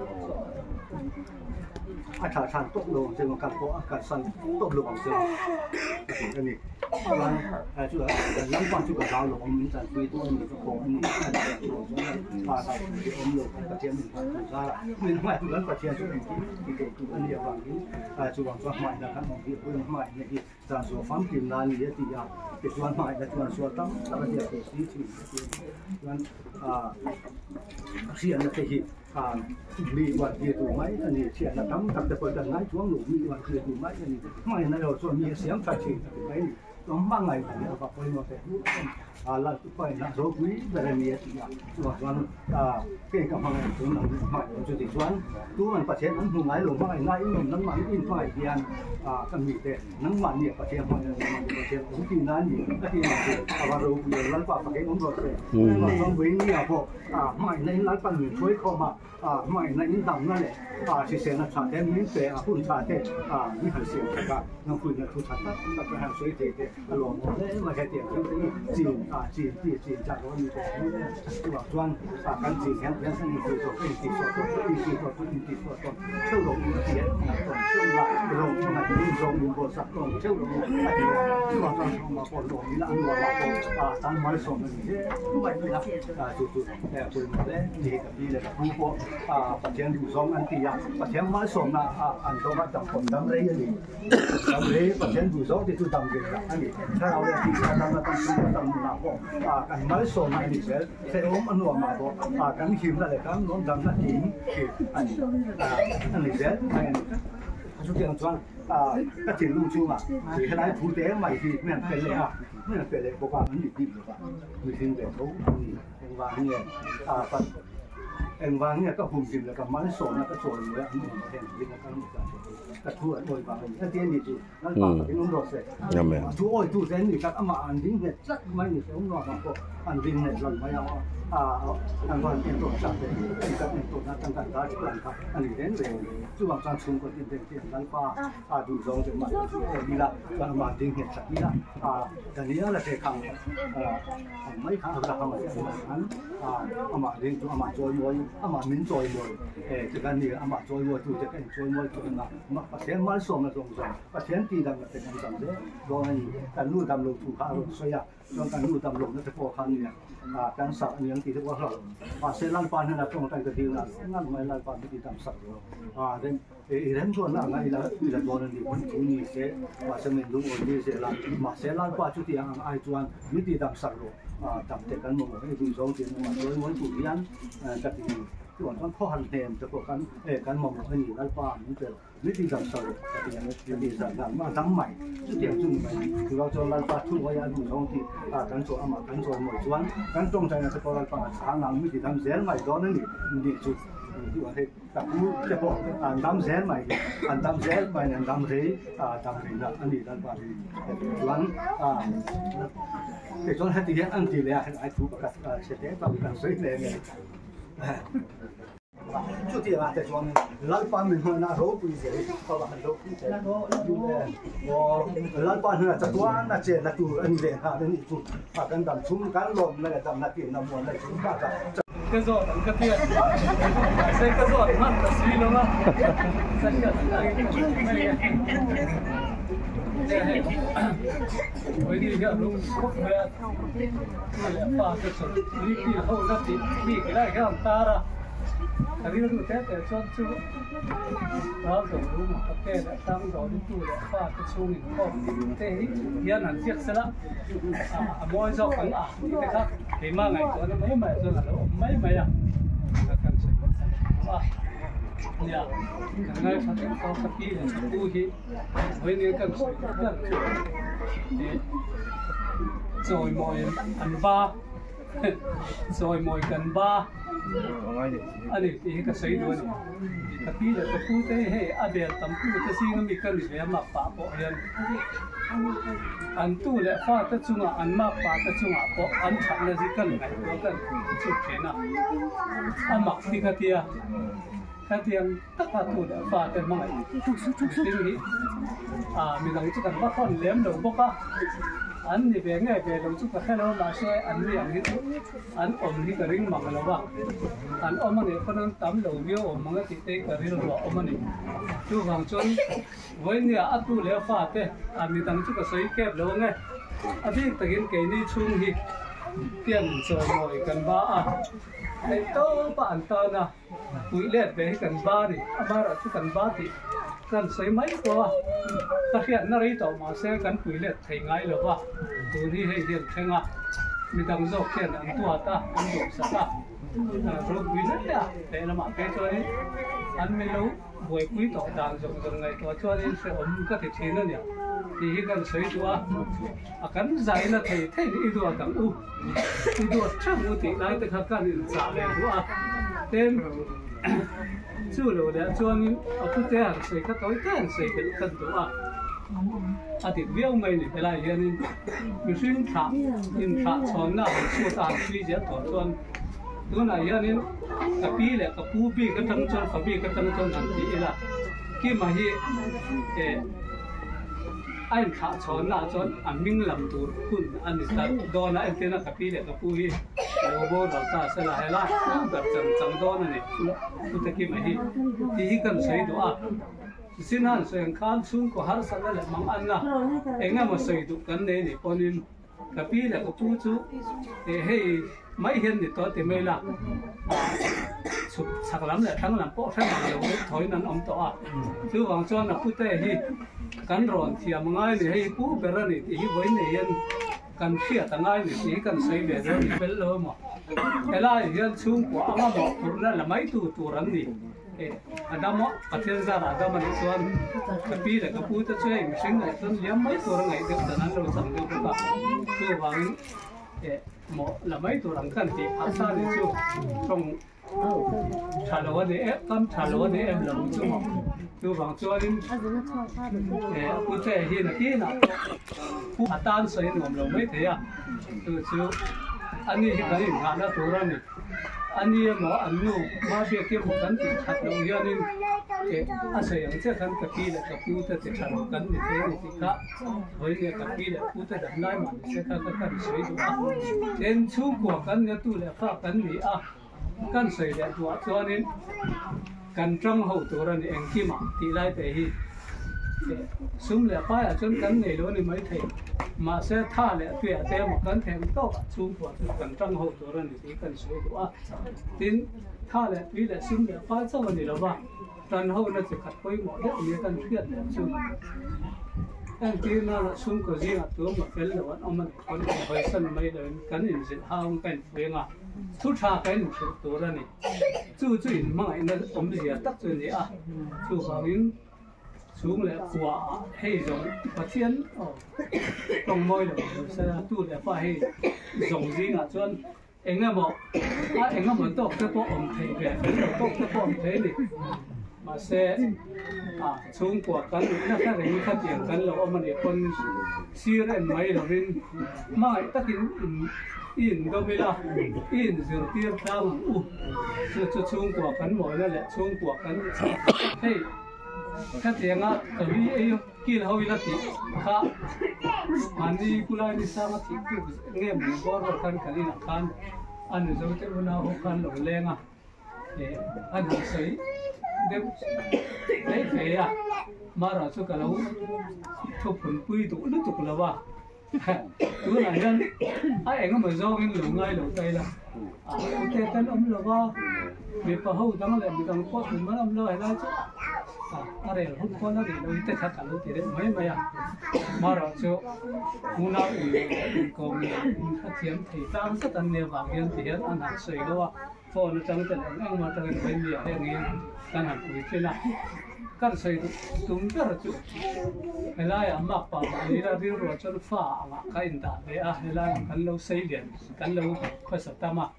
ท่านตกลงเรื่องการก่ออากาศสั่นตกลงเรื่องอันนี้วันจุดหลังวันจุดดาวลงมีการคุยตัวนี้ก็ของนี้อันนี้มาใส่ที่อมลงประเทศนี้ก็มีหลายจุดประเทศจุดที่เกิดขึ้นอันนี้บางทีจุดว่าใหม่นะครับบางทีเรื่องใหม่เนี่ยที่จะส่วนฟังกินนานนี้ที่ยากเป็นส่วนใหม่และส่วนส่วนตั้งตั้งแต่ที่ที่วันเสียงที่มีวันเดียวไหมอันนี้เสียงนะครับตั้งแต่เปิดกันง่ายช่วงหนุ่มมีวันเดียวไหมอันนี้ไม่ในเราส่วนมีเสียงชัดเจนไหมต้องบ้างไงเนี่ยครับพอมาเสร็จแล้วไปนะโซ่คุยแบบนี้ที่ส่วนเก่งกับมันถึงหนังใหม่จุดที่ส่วนตัวมันประเทศนั้นหนุ่มไหนหลงบ้างไงนั่นน้ำมันอินไฟเดียนกันมีแต่น้ำมันเนี่ยประเทศมันประเทศผมกินนั้นอยู่ก็ที่มันเอาเราเรียนร้านป่าประเทศนั้นหมดเลยต้องวิ่งเนี่ยพวกไม่ในร้านป่าหนึ่งช่วยเข้ามาไม่ในอินดังนั่นแหละที่เสียนักชาติมีแต่ผู้ชาติมีหันเสียงกันน้องคุยกับผู้ชาติตั้งแต่หันสวยเด็ดๆหลวงพ่อเลยมาแค่เดียวจีนจากว่ามีแต่ตัวส่วนการจีนแค่เพียงแค่นี้คือตัวเป็นจีนตัวเช่าลงเสียตัวเช่าละลงมาที่ลงบนสักตรงเช่าลงที่ว่าต้องมาปนลงนี่ละอันว่าตั้งไม้ส่งนี่ไม่ได้ละจุดแต่คุยมาแล้วดีกับดีเลยผู้พวกประเทศดูสองอันที่ประเทศไม้ส่งนะอันตรงนั้นจำคนจำเลยนี่จำเลยประเทศดูสองที่คือจำเลยอันนี้ถ้าเราเนี่ยที่ทำมาตั้งชื่อตั้งหน้าพวกกันไม้ส่งอันนี้เสร็จอมอันว่ามาพวกกันหิมอะไรกันน้องจำนั่นหิมอันนี้เสร็จชุดเดียวกันก็ถึงลุงชูอ่ะที่ขณะผู้เตะใหม่ที่ไม่เป็นเลยไม่เป็นเลยบอกว่ามันอยู่ดีเลยว่ามีสิ่งเดียวเขาเองวางเนี่ยก็ภูมิใจแล้วก็มันส่งแล้วก็ส่งเลยอันนี้เห็นยิ่งก็ต้องการกระทั่วโดยบางถ้าเทียนดีจุดนั่นปากเป็นองค์รสเสร็จทั่วทั่วเส้นนี่ก็เอามาอันดิ้งเนี่ยจักไม่เนี่ยองค์รสมาพออันดิ้งเนี่ยหล่นไม่เอาอันวันเป็นตัวจับเลยที่ก็เป็นตัวนั้นตั้งแต่ได้ที่หลังครับอันนี้เด่นเลยจู่ว่าการชมก็เด่นนั่นป้าดูสองจะมาดีละก็มาดิ้งเนี่ยสักดีละแต่นี้อะไรเกี่ยวกับไม่ข้างเราทำอะไรนั้นเอามาดิ้งตัวเอามาจอยมวยเอามามิ้นจอยมวยจะกันนี่เอามาจอยมวยจู่จะกันจอยมวยตัวนั้นประเทศมันส่งมาส่งประเทศที่ทำมาเป็นการทำเลยโดยการรู้ทำลงถูกข้าวสวยโดยการรู้ทำลงนั่นจะพอคันเนี่ยการสักอย่างที่เรียกว่าเราเซลันปานนั่นตรงใจกระดิ่งนั่นไม่ลันปานที่ทำสักเรื่องเรื่องส่วนนั้นอะไรละตัวนั้นดีคนทุนนี่เสียว่าสมัยลุงโอนี่เสียละมาเซลันปานจุดที่ไอจวนวิธีทำสักทำแต่กันหมดให้ดูสองทีมาโดยวันจุดยันกระดิ่งส่วนข้อหันเทมจะพวกกันมองให้นี่ลันปานนี่เป็นวิธีทำสักกระดิ่งวิธีสักการมาทำใหม่จุดเดียวจุดใหม่คือเราจะลันปานทุกวันดูสองทีกันส่วนอามากันส่วนหมดส่วนกันตรงใจนะจะพอลันปานทางหลังวิธีทำเสียใหม่ตอนนั้นนี่จุดที่ว่าให้กับผู้จะพอทำเสียใหม่ทำเสียใหม่ทำเสียนะอันนี้ลันปานส่วนแต่ส่วนให้ที่อันที่เลยไอ้ผู้ประกาศเสร็จแล้วประกาศสวยเลยเนี่ยจุดที่ว่าแต่ส่วนลันปานมันน่ารู้ปุ้ยเสียเขาบอกรู้ปุ้ยเสียดูเลยว่าลันปานน่ะจะตัวน่ะเจน่ะตัวอันนี้เลยฮะนี่จุดกันดำชุ่มกันลมแล้วดำนักเกี่ยวน้ำมันอะไรชุ่มกัน cái giọt cái tiền xây cái giọt mắt là suy đúng không rất cẩn với đi gặp luôn khúc về pha cái sợi đi kia hậu ra thì cái này cái làm ta ra cái đi nó được test để cho chú đó rồi đúng ok đã tăng rồi đến tuổi đã pha cái số mình không thế hiện hẳn chiếc xe lắm mỗi dọc cái cái khác thì mà ngày đó nó mấy mày rồi là nó mấy mày à ya ngai phát có phát đi là tu hi với những cái rồi mọi ăn ba rồi mọi cần ba anh thì cái sấy đuôi tapi là cái tu thế hệ à để tầm tu cái gì mình cần để mà phá bỏ hiện anh tu lại phá tất chung anh mà phá tất chung bỏ anh chẳng là gì cần phải có cần chụp thế nào anh mặc thì cái tiền tất cả tu đã phá tất mọi cái mình đang chỉ cần bắt con lém đầu bốc á anh thì về ngày về lâu chút cái hello mà xe anh đi anh ôm đi cái ring mặc lâu ba anh ôm anh con anh tắm lâu nhiều ôm mang cái tê cái ring lâu ôm anh chú hàng chôn với nhà anh tu lẽ phá thế anh đi tăng chút cái sấy kẹp lâu nghe anh biết tự nhiên cái đi chung hi tiền rồi ngồi cần ba cái tô bạn ta na quỷ lẹt về cần ba đi ba ở chút cần ba thì cần sấy mấy qua thực hiện nó đấy tàu mà sẽ cần quỷ lẹt thấy ngay là ba tôi đi hay hiện thấy ngay mình đang dọc hiện anh tua ta anh dọc sao ta rồi quỷ lẹt à thế là mà cái cho đấy anh mới lâu buổi quỷ tàu đang dọc ngày tua cho nên sẽ ôm cái thế nữa nhỉ thì cần sấy tua cần giải là thấy thấy đi tua tặng đi tua chắc một tí lại từ các cái giả lên tua tên chú lô để cho nên ở khu tế hàng xây các tối tế hàng xây cái thân tổ thì biết ông mày này lại hiện mình xuyên thả chọn nào xua tàn suy diễn tổ chọn đó là hiện nên cái pi là cái pu pi cái thằng chọn cái pi cái thằng chọn làm gì là khi mà hiện anh thả chọn nào chọn anh mình làm tổ kun anh ta đó là anh tên là cái pi là cái pu hi rồi bố bảo ta sẽ là hay là gặp chẳng đó này tôi thấy khi mà thì cần xây đó xin han xây khan xuống của har sang là mang ăn na anh mà xây được cái này thì con nên cái pi là cái pu chú thì hay mấy hiện thì tôi thì mấy là sụp sạc lắm là thằng làm bộ thằng làm đầu thổi năn ông to thứ vàng cho là pute hi cắn ròn thì mà ngay thì hay pu bera này thì với này cần chia tầng ai thì cần xây về rồi thì phải lo mà cái này hiện xuống của ông mà cũng là mấy tu rắn gì anh mà phát hiện ra là đó mà đi xuân cái pi là cái pu ta chơi mình sinh lại xuân liếm mấy tu ngày được tận ăn rồi xong được cả tu vàng mà là mấy tu rắn cần thì phát ra đi chú trong trả lúa để em cắm trả lúa để em làm chú mà tu vàng cho nên cụ thể hiện là kia nào cụ tan xây ngầm lòng mấy thế à từ chú anh đi cái gì ngã đã tu ra này anh đi mà anh lưu mà việc kia một cắn thì chặt đầu ra nên anh xây những cái cắn cà là cà phê thì chặt đầu cắn thì thế thì khác với cái cà phê là cụ thể đặt lại mà sẽ khác xây được đến chú của cắn nhà tu là khác cắn thì cắn xây là tu cho nên cắn trong hậu tu ra này anh kia mà thì lại phải súng là phải ở trên cắn này luôn thì mới thấy mà sẽ tha lại tuyệt thế một cắn thèm to xuống của cắn trong hậu tu ra này thì cần sửa của tin tha lại tuy là súng là phải sau này là ba cắn hậu nó sẽ cắt quay mọi đất như cắn tuyệt là súng anh kia nó là súng của gì mà tôi mà cái là ông mình còn phải sân mấy đời cắn hình diện hao cái phơi mà thu cha cái hình tu ra này chú mà anh nó ông gì tắc chuyện gì chú bảo những xuống lại quả hay giống và thiên trong môi rồi sẽ tu lại phải giống gì là chân anh em bảo anh em muốn tốt cái bộ ẩm thể về phải tốt cái bộ ẩm thể này mà sẽ xuống quả cắn nó khác với phát triển cắn là mình còn xưa này mấy rồi nên mà tất in đâu bây giờ in giờ tiêu tham cho xuống quả cắn mỗi là lại xuống quả cắn hey cái tiếng cái ấy kia là hơi là tí khá anh đi kulai đi sang thì nghe mình có rồi khăn cái này là khăn anh rồi cái bên nào khăn lỏng lên để anh học sấy đấy phải mà rồi cho cả lâu chụp phần quy tụ lúc chụp là ba cứ là nhân anh mà do cái lỗ ngay lỗ tay là cái tên ông là ba việc phải hậu tăng lại bị tăng quát mình mới làm lo hay là chứ đây là hút con nó thì nó ít thật cả lúc thì đấy mấy mấy mà rồi cho muốn nào thì còn phát triển thì tăng rất là nhiều vào hiện thì hiện anh học sấy đó phone nó chẳng cần anh mà chẳng phải nhiều hay nghe đang hẳn của trên này các xây tung rất là chú hay là mặc bảo đi ra riêng rồi cho nó phá mà cái hiện tại đấy hay là cần lâu xây điện cần lâu phải sắp tam à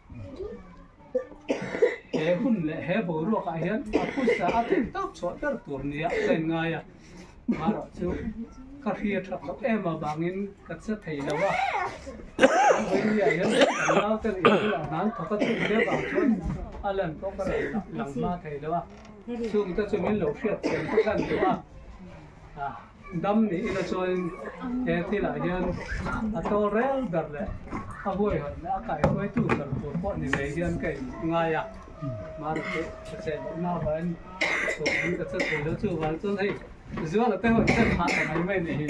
hệ hun lệ hệ bổ ruột cái hiện phun xã thì tóc xóa rất tuần này lên ngay à mà rồi chú các khi thật em mà bằng in các sẽ thấy làว่าvới nhiều hiệnเราจะเห็นหลังนั้นเขาก็ถึงได้บางช่วงอะไรก็กระไรหลังมาthấy làว่าช่วงจะช่วงนี้เราเสียเสียงทุกท่านหรือว่าดำนี่เราช่วยที่หลายเดือนตัวเร็วแบบเลยเอาไว้หันแล้วไก่ไว้ตู้สันตัวพวกนี้เลยเดือนไก่ง่ายอ่ะมาเสร็จหน้าวันตัวนี้ก็จะเป็นแล้วช่วงวันจนให้giữa là cái hội chân hạt là mấy bên này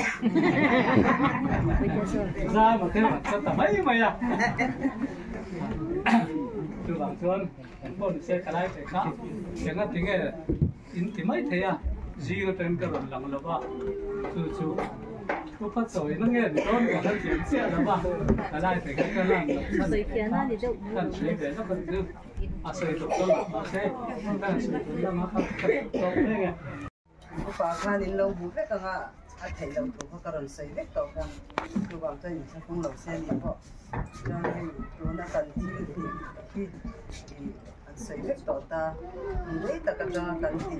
ra mà cái mặt chân là mấy mày à chú bảo chuan bọn xe cái này phải khác tiếng anh tiếng ấy in thì mấy thế à gì cái tên cái lần lần là ba chú chú phát sỏi nó nghe thì con còn nó tiếng xe là ba cái này phải cái lần sợi kia nó thì đâu cần sợi để nó cần dư sợi tục đâu mà xe cần sợi tục đâu mà không thế nghe Pa khan in lo bu vek anga a thei lo tu ka karon sei vek to ka tu bang tai sa kong lo sen ni bo ja ni tu na kan ti ki an sei vek to ta nei ta ka kan ti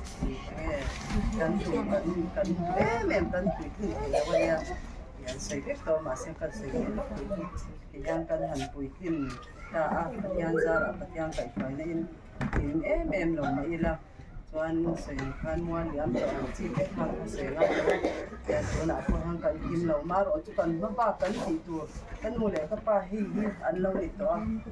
kan tu kan mem kan ti ti la wa ya an sei vek to ma se kan sei ki yang kan han pui tin ta a yan za ra yang kai fai na in em lo ma ila tuan saya kan muan liam tak cipet hang saya ya tuan aku hang kan kim lau mar o tuan bapa kan itu kan mulai apa hi an lau itu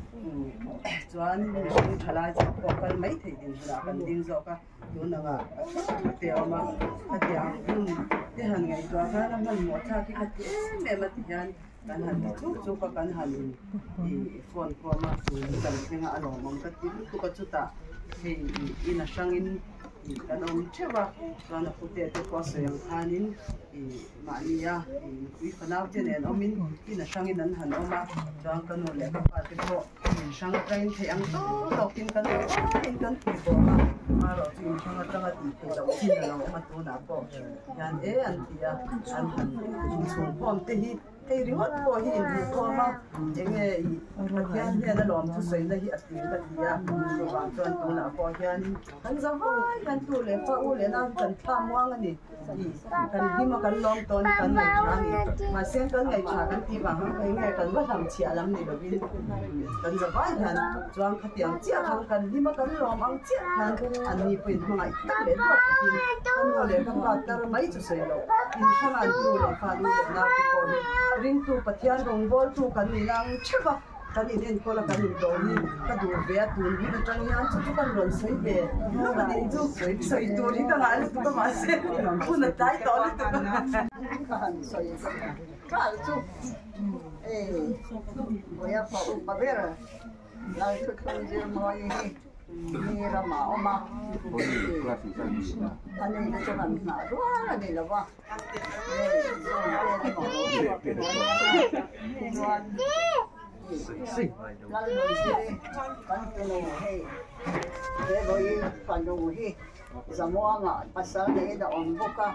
tuan ni thalai ko kan mai thei din na kan ding zo ka tuan nga te ama hatiang te han ngai to ka na man mo tha ki hati me ma ti han kan han chu ka kan han i phone ko ma tu kan thenga alo mong ka ti ku ka chu ta he ina sangin kan om chewa kan pute te ko so yang hanin mania kui fanau te nen omin ina sangin an han oma jang kan le ka pa te ko sang train the ang to lokin kan ti ko ma ro ti sang tanga ti te lo tin na ma to na ko yan an ti ya an han chung pom te hi hey ringot ko hi in ko ma enge yan ne na lom tu sei na hi ati ka ti ya so wang ton tu na ko yan kan za va kan tu le fa u le na kan tham wang ani kan hi ma kan lom ton kan ngai cha ni ma sen kan ngai cha kan ti wang kai ngai kan wa tham chia lam ni lo bin kan za va han chuang khatiang chia kan hi ma kan lom ang chia kan an ni pin ma ngai ta le do bin kan wo le kan ba tar mai chu sei lo in sang an tu le fa ni na ko ring tu pathian rong bol tu kan ni lang cheva kan ni den ko la kan ni do ni ka du ve tu ni ka tang yan chu kan ron sei be no ka ni chu sei tu ri ka al tu ma se ku na tai to ni tu ka han sei ka chu voy a pa ver la que je moi ni rama oma ani ni chuan na ruwa ni lawa sí la lo dice kan lo he de voy cuando he zamoanga pasar de da on boca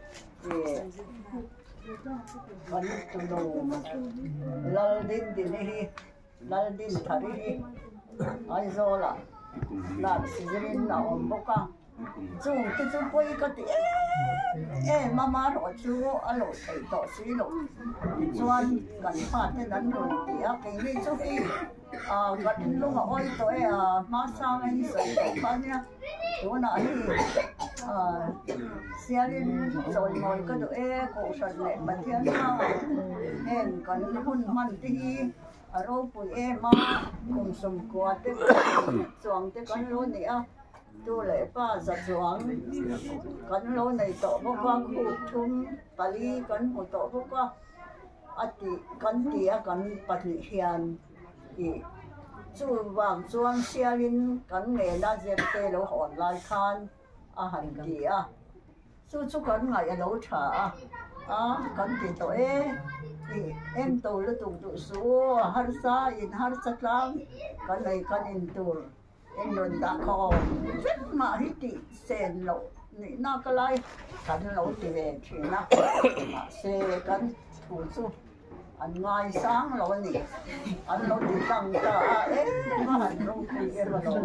kan lo lal din he lal din thari ai zola là sirin là ổn bốc à chung cái chung quay cái thì mama rồi chú ăn rồi thấy tỏ xí rồi chuan gần phạt thế đánh rồi thì cái này chú khi gần lúc mà ôi tôi má sang anh sấy tỏ phạt nha chú nói thì sirin rồi ngồi cái đồ cổ sần lệ bật thiên sao em gần hôn man thì rồi bụi mà cùng sum qua thế chuang thế con lô này tu lệ ba giật chuang con lô này tổ bốc qua khu thum Bali con một tổ bốc qua ati con tia con Bali hiền thì chú vàng chuang sialin con nghề na dẹp tê lỗ hòn lai khan hành tia chú con ngày lỗ trả kan ti to em to lu tu su harsa in harsa klang kan nei kan in tur en don da ko ma hi ti sen lo ni na ka lai kan lo ti ve thi na ma se kan tu su anh ngoài sáng rồi nè anh nói đi tăng ta mà anh không thấy cái đó đâu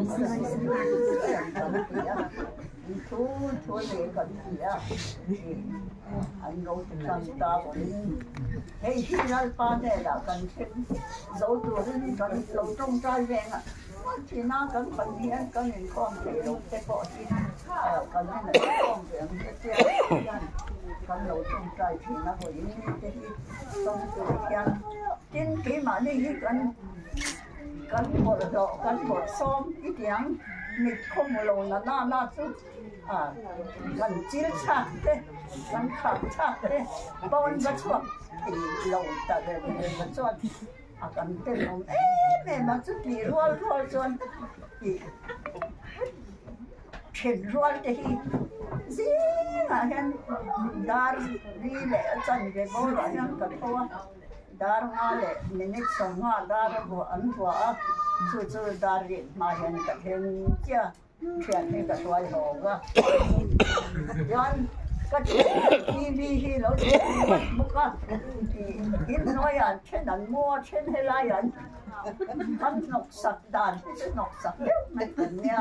thu này còn gì à anh nói đi tăng ta rồi hey khi nào pa này là cần dấu tuổi cần lâu trong trai về à thì nó cần phần gì cần những con thì lâu cái bộ thì cần những con về cái con lâu trong trai thì nó có những cái con tuổi gian trên cái mà này cần một xóm cái tiếng mình không lâu là na chút cần chiết chặt thế cần khắc chặt thế bon vật chuột thì lâu ta về vật chuột cần tên ông mẹ mà chút thì ruột chuột thì chuyển ruột thì gì mà hiện dar đi lệ chân về bố rồi hiện cần thua dar nga lệ mình sống nga dar của anh của chú dar đi mà hiện cần hiện chưa chuyện này cái toái hồ cơ, John cái TV hi lâu bắt bút á, thì ít nói à, trên anh mua trên hay lại anh, anh nọc sạch đàn, cái nọc sạch mấy cái nha,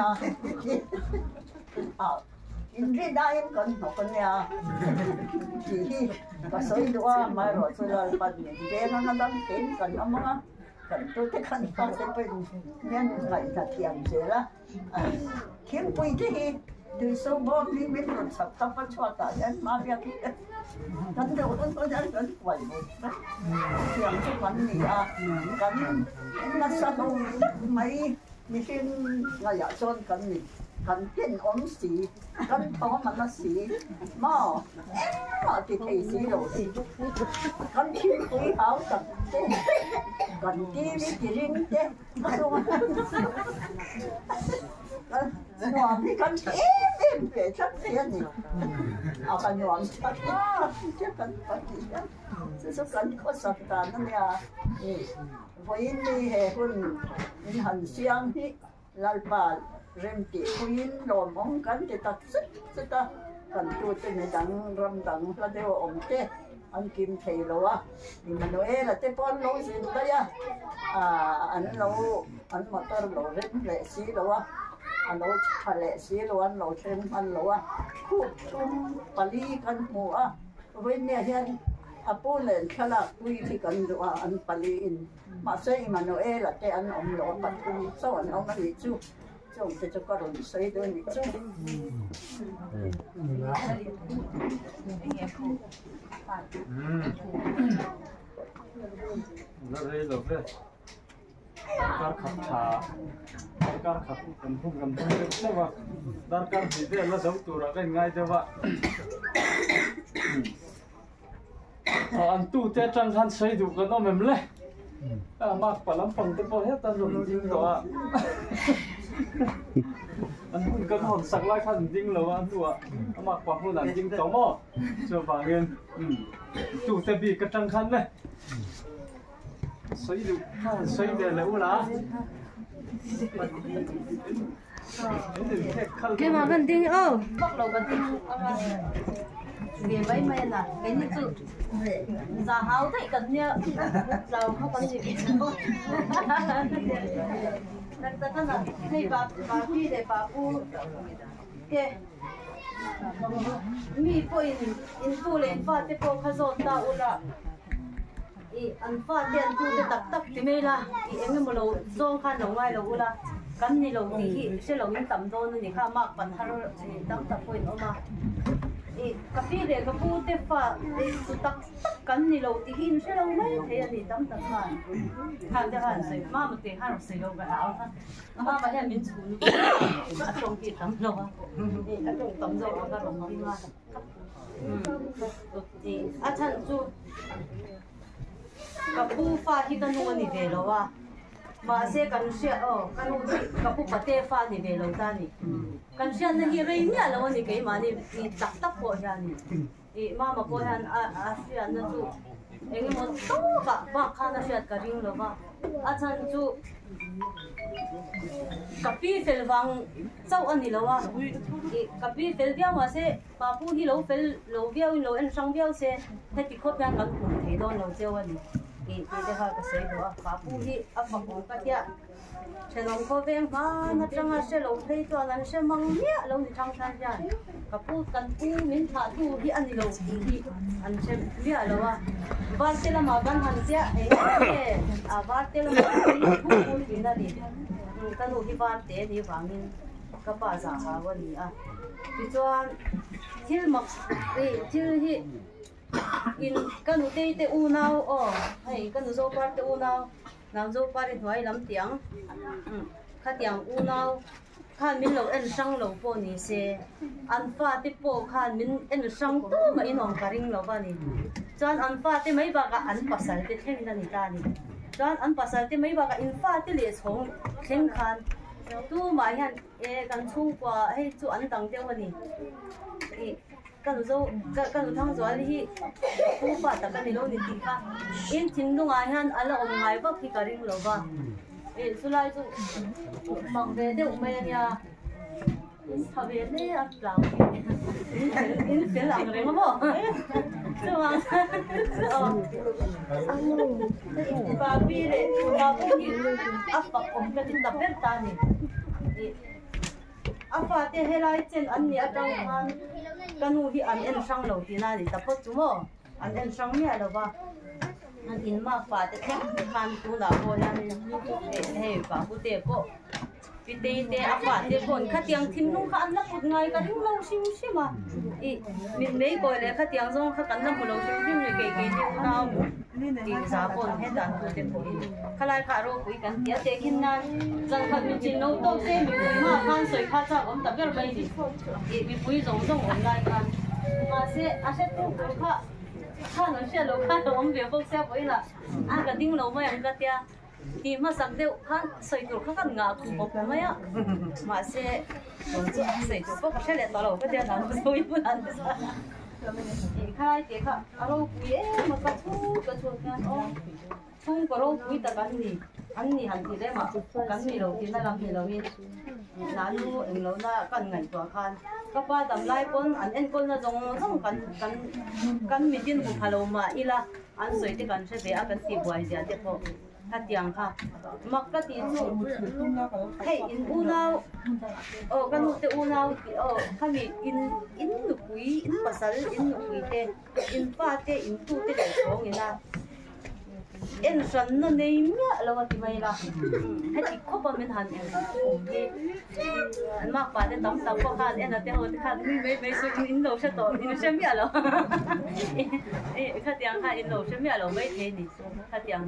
in đi đây còn nọc cái nha, thì cái sợi đua mà rồi tôi là bắt mình về nó đang kiếm cần ông á. Cần tôi thích ăn con tôi bên nhân lại là tiền gì đó, kiếm quỳ thế từ sau bao nhiêu mấy lần sắp tập phát cho cả nhân mà việc cái cần đâu cũng có nhân cần quậy một tiền cho con gì à cần nó sao đâu mấy xin là giả cho cần gì cần tiền ổn xí cần thọ mà nó xí mà thì thầy xí rồi cần kiếm quỳ áo cần còn TV thì riêng thế, nhom thì con em về chắc thế này, con nhom chắc con gì đó, số con có sắp tàn nó nha, với đi hè hun, hành xiang hi, lal pa, rem ti huin lo mong kan thì ta rất ta, kan tu thì mình đang là đều ổn thế. Anh kim thầy lâu á, thì mình nói là cái con lâu gì đấy à, anh lâu anh mà tao lâu rất lệ xí lâu á, anh lâu phải lệ xí lâu anh lâu thêm anh lâu á, khu chung Bali kan mua á, với nhà hiện apo lên khá là quý thì cần được anh Bali in, mà xây mà nói là cái anh ông lâu bắt cũng sao anh ông nói chú. Chúng ta cho con rồi xây đôi nhỉ chú. Nó đây là cái dar khắp trà, dar khắp cầm thung đấy mà, dar khắp gì đấy là giống tụi cái ngay thế vậy. Anh tu te trăng khăn xây đủ cái nó mềm lên, mặc phải lắm phần cái bao hết tan rồi dính đó. Anh cần hồn sạc lại khăn dính lâu anh tu à, mặc quả hồn anh dính tóm mò, cho vàng yên, tu te bị cái trăng khăn này. Xây được, xây để lâu lá. Cái mà cần tin bắt đầu cần tin về mấy mấy là cái như tự giờ háo thấy cần như giờ không có gì hết nên ta là thấy bà phi để bà phu cái mi point in lên phát cái po khá rồi ta ula anh phát điện tu cái tắc thì mấy là em mới lâu zong khăn lâu ngoài lâu ula cái này lâu thì sẽ lâu những tầm zone này khá mắc bản thân nó tắc point mà kapire kapu te fa tak kan ni lo ti hin se lo mai the ani tam tak han te han se ma ma te han se lo ga au ha ma ba ya min chu nu a tong ki tam lo a tong tam zo ga rong ti ma a chan chu kapu fa hi kan nu ni ve lo wa mà sẽ cần sẽ cái phụ bát tê pha này về lâu ta này cần sẽ nên cái này là vấn đề cái mà này đặt tắc bộ ra này mama ko han asian na chu enge mo to ba khana siat ka ring lo ba achan chu kapi fel wang chau ani lo wa kapi fel biao ma se pa pu hi lo fel lo biao lo en sang biao se he ti khop yang kan pu the don lo cheu ani te de ha ka sei lo pa pu hi a pa ko ka tia chenong ko veng ma na changa se lo phei to nan se mang nia lo ni thang san jan ka pu kan pu min tha tu hi ani lo hi an se lia lo wa ba se la ma ban han tia a ba te la ma pu ni na ni ka nu hi ba te ni wangin ka pa za ha wa ni a ti chuan thil mak thil hi in ka nu te u nau o ai ka nu zo par te u nau nam zo par hoi lam tiang kha tiang u nau khan min lo en sang lo po ni se an fa te po khan min en sang tu ma inong karing lo ba ni chuan an fa te mai ba ka an pasal te theng na ni ta ni chuan an pasal te mai ba ka in fa te le chhong thleng khan tu ma hian kan chung kwa hei chu an tang te wani kan zo kan thang zo ali hi pu pa ta kan lo ni ti kha in thin lu nga hian ala om ngai ba ki karing lo ba sulai chu mang ve de um mai nia sa ve ne a tlang in fel ang re mo so ang pa pi le pa pu hi a pa kom ka tin da ber ta ni a fa te helai chen an ni atang han kanu hi an en sang lo ti na ni ta pho chu mo an en sang mi lo ba an in ma fa te thek khan tu da bo na ni he pa pu te po pi te a fa te bon kha tiang thin nu kha an la put ngai ka ring lo sim sim ma min mei ko le kha tiang zong kha kan la mu lo sim sim le ke ni na ti za bon he dan tu te po khalai kha ro pui kan tia te khin nan zang kha min chin no to se mi pui ma khan soi kha cha om ta ber bai ni mi pui zong zong on lai khan ma se a se tu kha kha no se lo kha to om ve bok se poi la a ka ding lo ma yang ka tia ti ma sak deu khan soi tu kha kan nga ku bok ma ya ma se zong chu soi tu ko ka se le to lo ka tia nan soi pu nan sa khai te kha aro pui ma ka chu ka chung ko ro pui ta kan ni an ni han ti le ma kan ni lo ti na lam ni lo ni na lu eng lo na kan ngai to khan ka pa dam lai pon an en kol na jong jong kan mi tin bu phalo ma ila an soi te kan se be a kan ti buai ja te po ha tiang kha mak ka ti chu hey in u nau o kan u te u nau o khami in nu pui in pasal in nu pui te in pa te in tu te le chong ina en san na nei mia lawa ti mai la ha ti ko ba men han en an ma pa te tam tam ko khan en te ho te khan me so in lo sha to in sha mia lo kha tiang kha in lo sha mia lo mai the ni kha tiang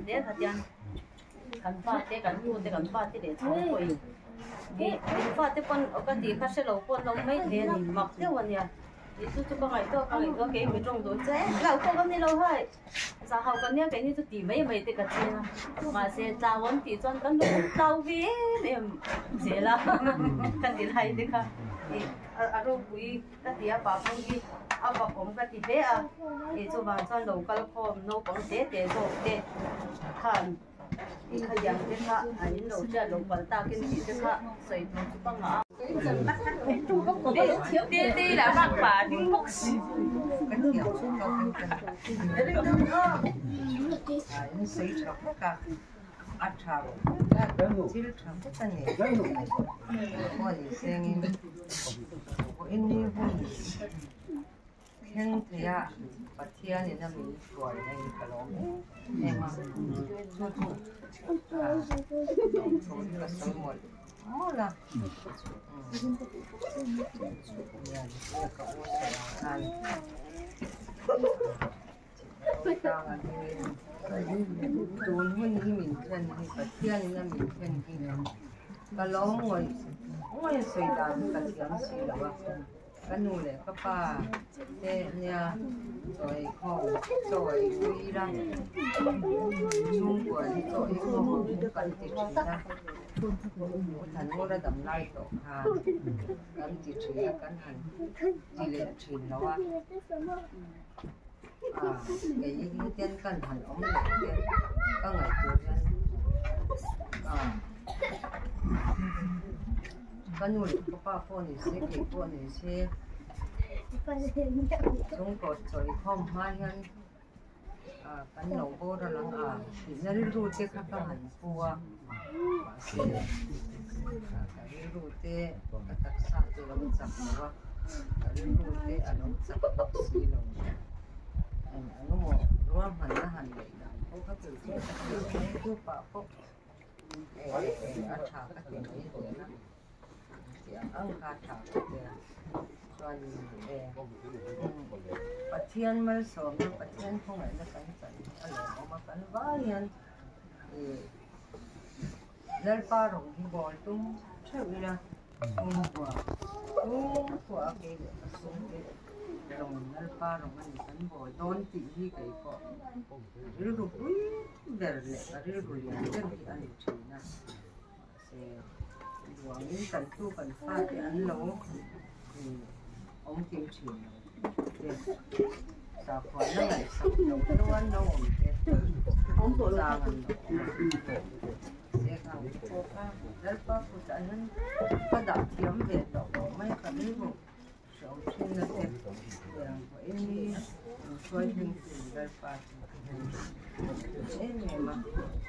kan fa te kan tu te kan fa te le chong ko in fa te pon o ka ti kha se lo pon lo mai the ni mak te wan ya itu tu ka ngai to ke mi trong do che la ko kan ni lo hai sa hau kan nia ke ni tu ti mai te ka che na ma se ta won ti chon kan lo tau vi em se la kan ti hai te kha a ro pui ka ti a pa phong gi a pa kom ka ti be a chu wang chon lo kal khom no pong te zo te khan kha yang te kha an lo cha lo pal ta kin ti te kha sai tu pa nga đi là bác bà đi bốc xì cái kiểu xuống đâu cái nó xây chọc cả ăn chảo chỉ là chọc tất cả nhỉ mọi người xem in đi vui khen thì à bắt thiên thì nó mình gọi này cái đó em mà thôi cái số một là tuôn hơn như mình thân thì phải thiên là mình thân thì cái lỗ ngồi sợi đàn cái tiếng gì đó กันนู่นเลยก็ป้าเนี่ยสวยของสวยคุยรังชุ่มกว่าที่สวยของกันติดนะทันว่าระดับไล่ต่อค่ะกันติดเชื้อกันหันดีเลยชินแล้วว่าไอ้ยี่เตี้ยนกันหันออกมาเตี้ยนก็ไงตัวนั้นกันนู่นก็ป้าพ่อนี่เสียเก็บพ่อนี่เสียจงกดสวยข้อมมายันกันหลงโบราณลังนั่นรู้เจ้าข้าหันปัวเสียกันรู้เจ้าตักษาเจ้าเราจับว่ากันรู้เจ้าเราจับตักสีเราอันนั้นรวมหันละหันเลยนะพวกเขาถือเจ้าตัวป่าพวกอาชาก็เห็นไม่ตัวนะเสียอังคาชาก็เจอส่วนปัจเจียนมาสอบปัจเจียนพวกไหนละกันอะไรออกมากันว่าอย่างเล่นปลาหลงที่บ่อตุ้มใช่ไหมล่ะตุ้มกว่าเกลือตุ้มเกลือลงเล่นปลาหลงมันกันบ่อโดนตีที่ไก่ก็เรื่องรู้เดี๋ยวเลยเรื่องรู้อย่างเรื่องที่อันนี้ชินะเสียหวังกันตู้กันฟาดที่อันโลông kiếm chuyện sao khỏi nó lại sống đâu có ăn đâu ông tổ ra mình sẽ không có rất có phụ trợ nên có đạo kiếm về đâu mấy cái lý vụ sống trên là thế vậy đi coi chương trình rất phải thế này mà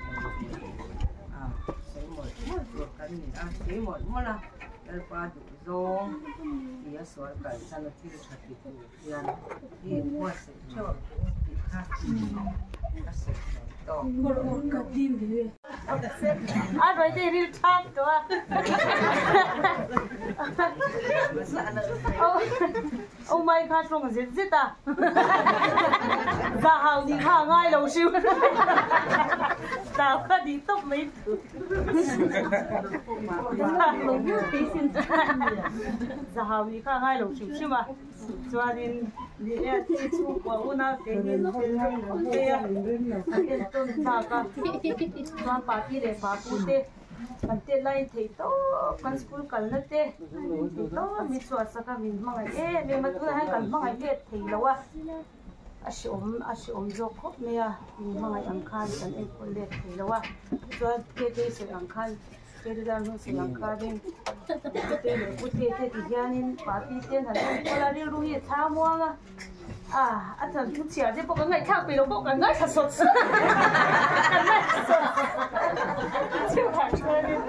sẽ một cái gì sẽ một là qua đủ rong thì sỏi cái sao nó chỉ là thịt tiền thì mua sẽ cho thịt khác các sẽ to cái gì vậy rồi thì đi chăm đó oh my god không gì gì ta ra hàng đi hàng ngay lâu siêu tao có đi tóc mấy thứ ra hàng đi hàng ngay lâu siêu siêu mà cho nên đi ăn thì chú của cô nào cái gì cái tôn ta cả cho party để party để kan te lai thei to kan school kal na te to mi chwa saka min mangai me ma tu hai kan mangai le thei lawa ashom zo khop me ya min mangai angkhan kan e ko le thei lawa chwa te se angkhan te dan no se angkhan te le ku te ti hianin party te han ko la ri ru hi tha muanga anh chút xíu chứ bốc ngày khác bị nó bốc ngày thật sốt chịu hẳn chơi đi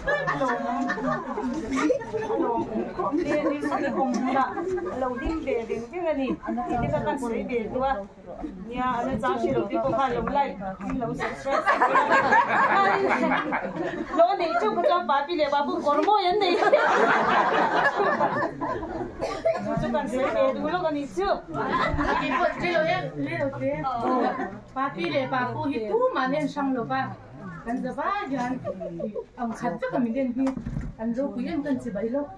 lồng đi đi cùng là lồng đi về đến cái này đi các con sẽ về đúng không nhà anh giáo sư đầu tiên có hai lồng lại lồng stress lồng này chung có bà bị lệ bà bụng còn môi anh này chúng con sẽ về đúng lúc anh chưa cái bột cái lối lên đầu tiên, bà phi để bà cô hít thu mà nên sang rồi bà, cần giờ bà giờ ông khát chắc là mình nên hít, cần rồi quý em cần chỉ bảy lô,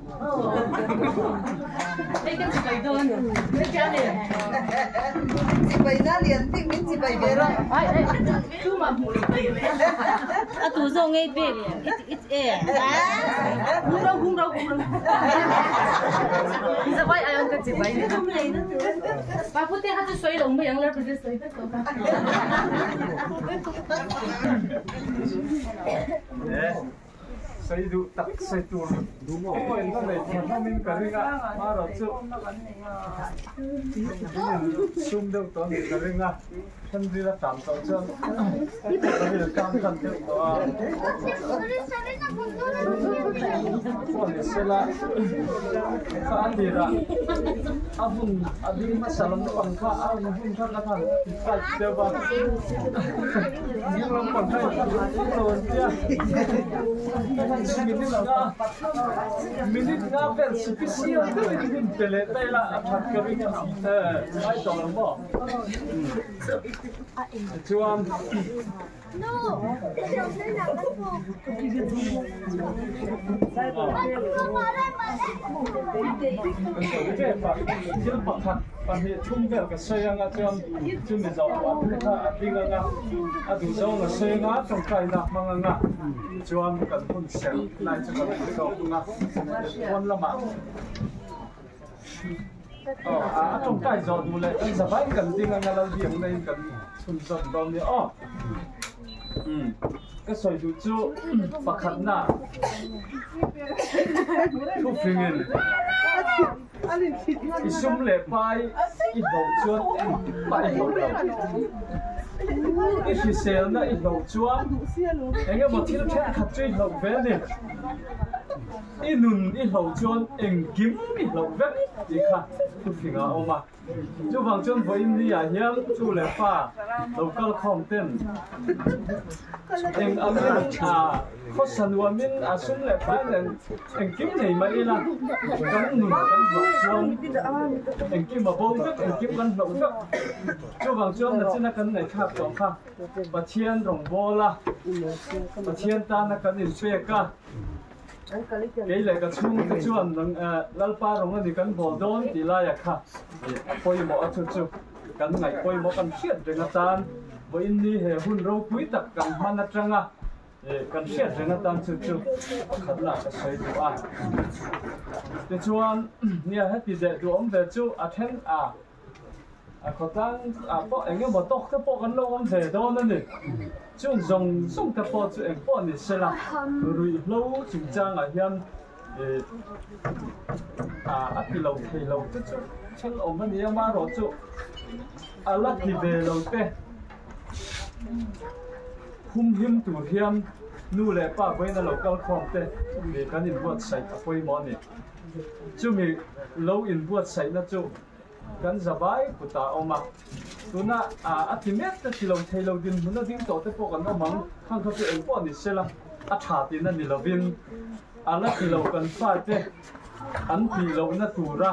đây cần chỉ bảy đơn, cái cha này, chỉ bảy na liền thì mình chỉ bảy về rồi, thu mà mù tu zo ngay về ít hung đâu, giờ vậy ai cần chỉ bảy này, bà phụ thế hát xoay lồng mấy anh lại phải xoay tất cả. Saya du tak saya tur. Oh, ini dah kita min keringa, marah tu. Sum dah tu min keringa. Sendiri dah tam tahun je. Kami dah kam tu. Oh, ni sila. Sandi dah. Abun, abin masalah tu angka, abun kan kan. Kita coba. Ini orang pandai. Tahun dia. Ini lah. minute nga vel special to in pele tela athat kari ai to mo chuan no Pahit chumber ka saya nga chuan chumi zo ka atinga nga adu zo nga saya nga tong kai na mga nga chuan kan hun sel nai chu kan ko nga kon lama tong kai zo du le an zabai kan tinga nga lo diang nei kan chun zon do ni cái sợi du chu pakhat na thu phingin isum le pai I do chuan pai ho if sel na I do chuan enge mo thil the khat chui ho ve ni inun I ho chuan engkim I ho ve I kha thu finga oma chu wang chuan voin ni a hiam chu le pa local content eng amin khosan wamin asum le pa engkim nei ma ila kan nun kan ho chuan engkim ma bom ve engkim kan ho ve chu wang chuan na china kan nei khap tong kha pathian rong bola pathian ta na kan in pe ka cái này cái chung cái chuan nang lalpa rong ani kan bol don ti la ya kha poi mo athu chu kan ngai poi mo kan khiat renga tan bo in ni he hun ro pui tak kan man atanga kan khiat renga tan chu chu khatla ka sai du a te chuan nia happy de du om ve chu athen khotang po enge mo tok te po kan lo om ve don ani chung zong te po chu eng po ni sela rui lo chung chang a hiam ati lo thei lo te chu chang om ani ma ro chu ala ki ve lo te hum him tu hiam nu le pa boin na local khom te mi kan in buat sai ka poi mo ni chu mi lo in buat sai na chu kan zabai puta oma tuna atimet ta thilo thailo din huna ding to te po kan omang khang kha eng po ni sela a tha tin ani lovin ala thilo kan fa te an pi lo na tura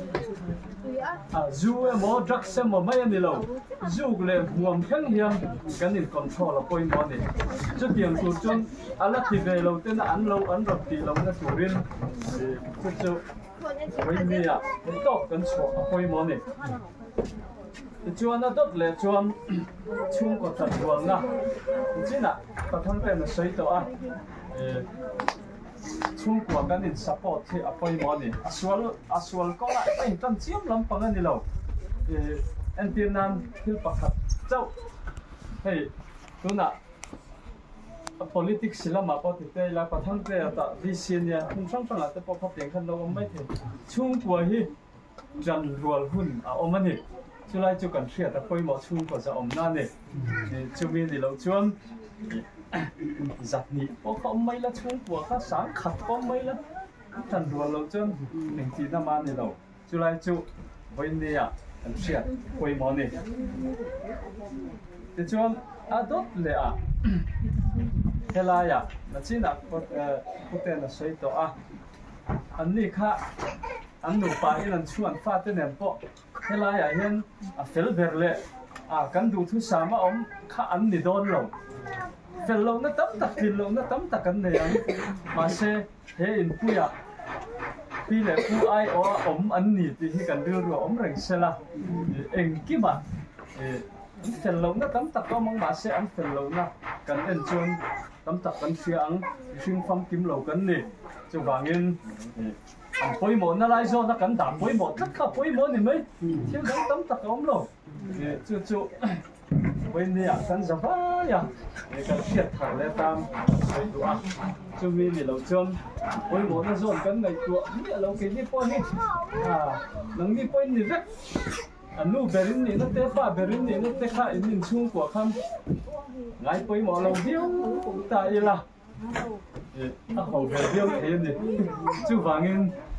zu mo drug se mo mai ani lo zu le muam khang hiam kan in control a point mo ni chu tiang tu chun ala thi ve lo te na an ro ti lo na turin chu với mi à cái tốt cái chỗ hơi món này chuan nó tốt là chuan chung có thật buồn na chứ nè có thằng bên là sấy tao à chung của cái nên support thì hơi món này asual có lại anh tan chiếm lắm bằng anh đi lâu anh tiên nam thiếu bạc thật châu hey tôi nè politics sila ma po ti te la pathang te ta vision ya hum sang sang ate po khap teng khan lo mai the chung kwa hi jan rual hun a omani chulai chu kan thria ta poi mo chung ko za om na ne chu mi ni lo chuan zat ni po khom mai la chung kwa kha sang khat po mai la tan rual lo chuan ning ti na ma ni lo chulai chu voi ni ya kan thria poi mo ni te chuan adot le a helaya na china puten na sei to an ni kha an nu pa in an chuan fa te nen po helaya hian a fel ber le kan du thu sama om kha an ni don lo fel lo na tam tak tin lo na tam tak kan ne ang ma se he in puya pi le pu ai o om an ni ti hi kan ru ro om reng sela eng ki ma fel lo na tam tak ko mong ma se an fel lo na kan en chuan tam tak kan fiang sing fam kim lo kan ni chu wangin an poi mo na lai zo na kan da poi mo thak kha poi mo ni mai thil dang tam tak om lo chu wen ni a kan za ba ya kan fiat thar le tam sai du a chu mi ni lo chom poi mo na zon kan ngai tu ni lo ke ni po ni nang ni poi ni vek anu berin ni na te pa berin ni na te kha in chung kwa kham ngai poi mo lo diu ta ila a ho ve diu thế ni chu wangin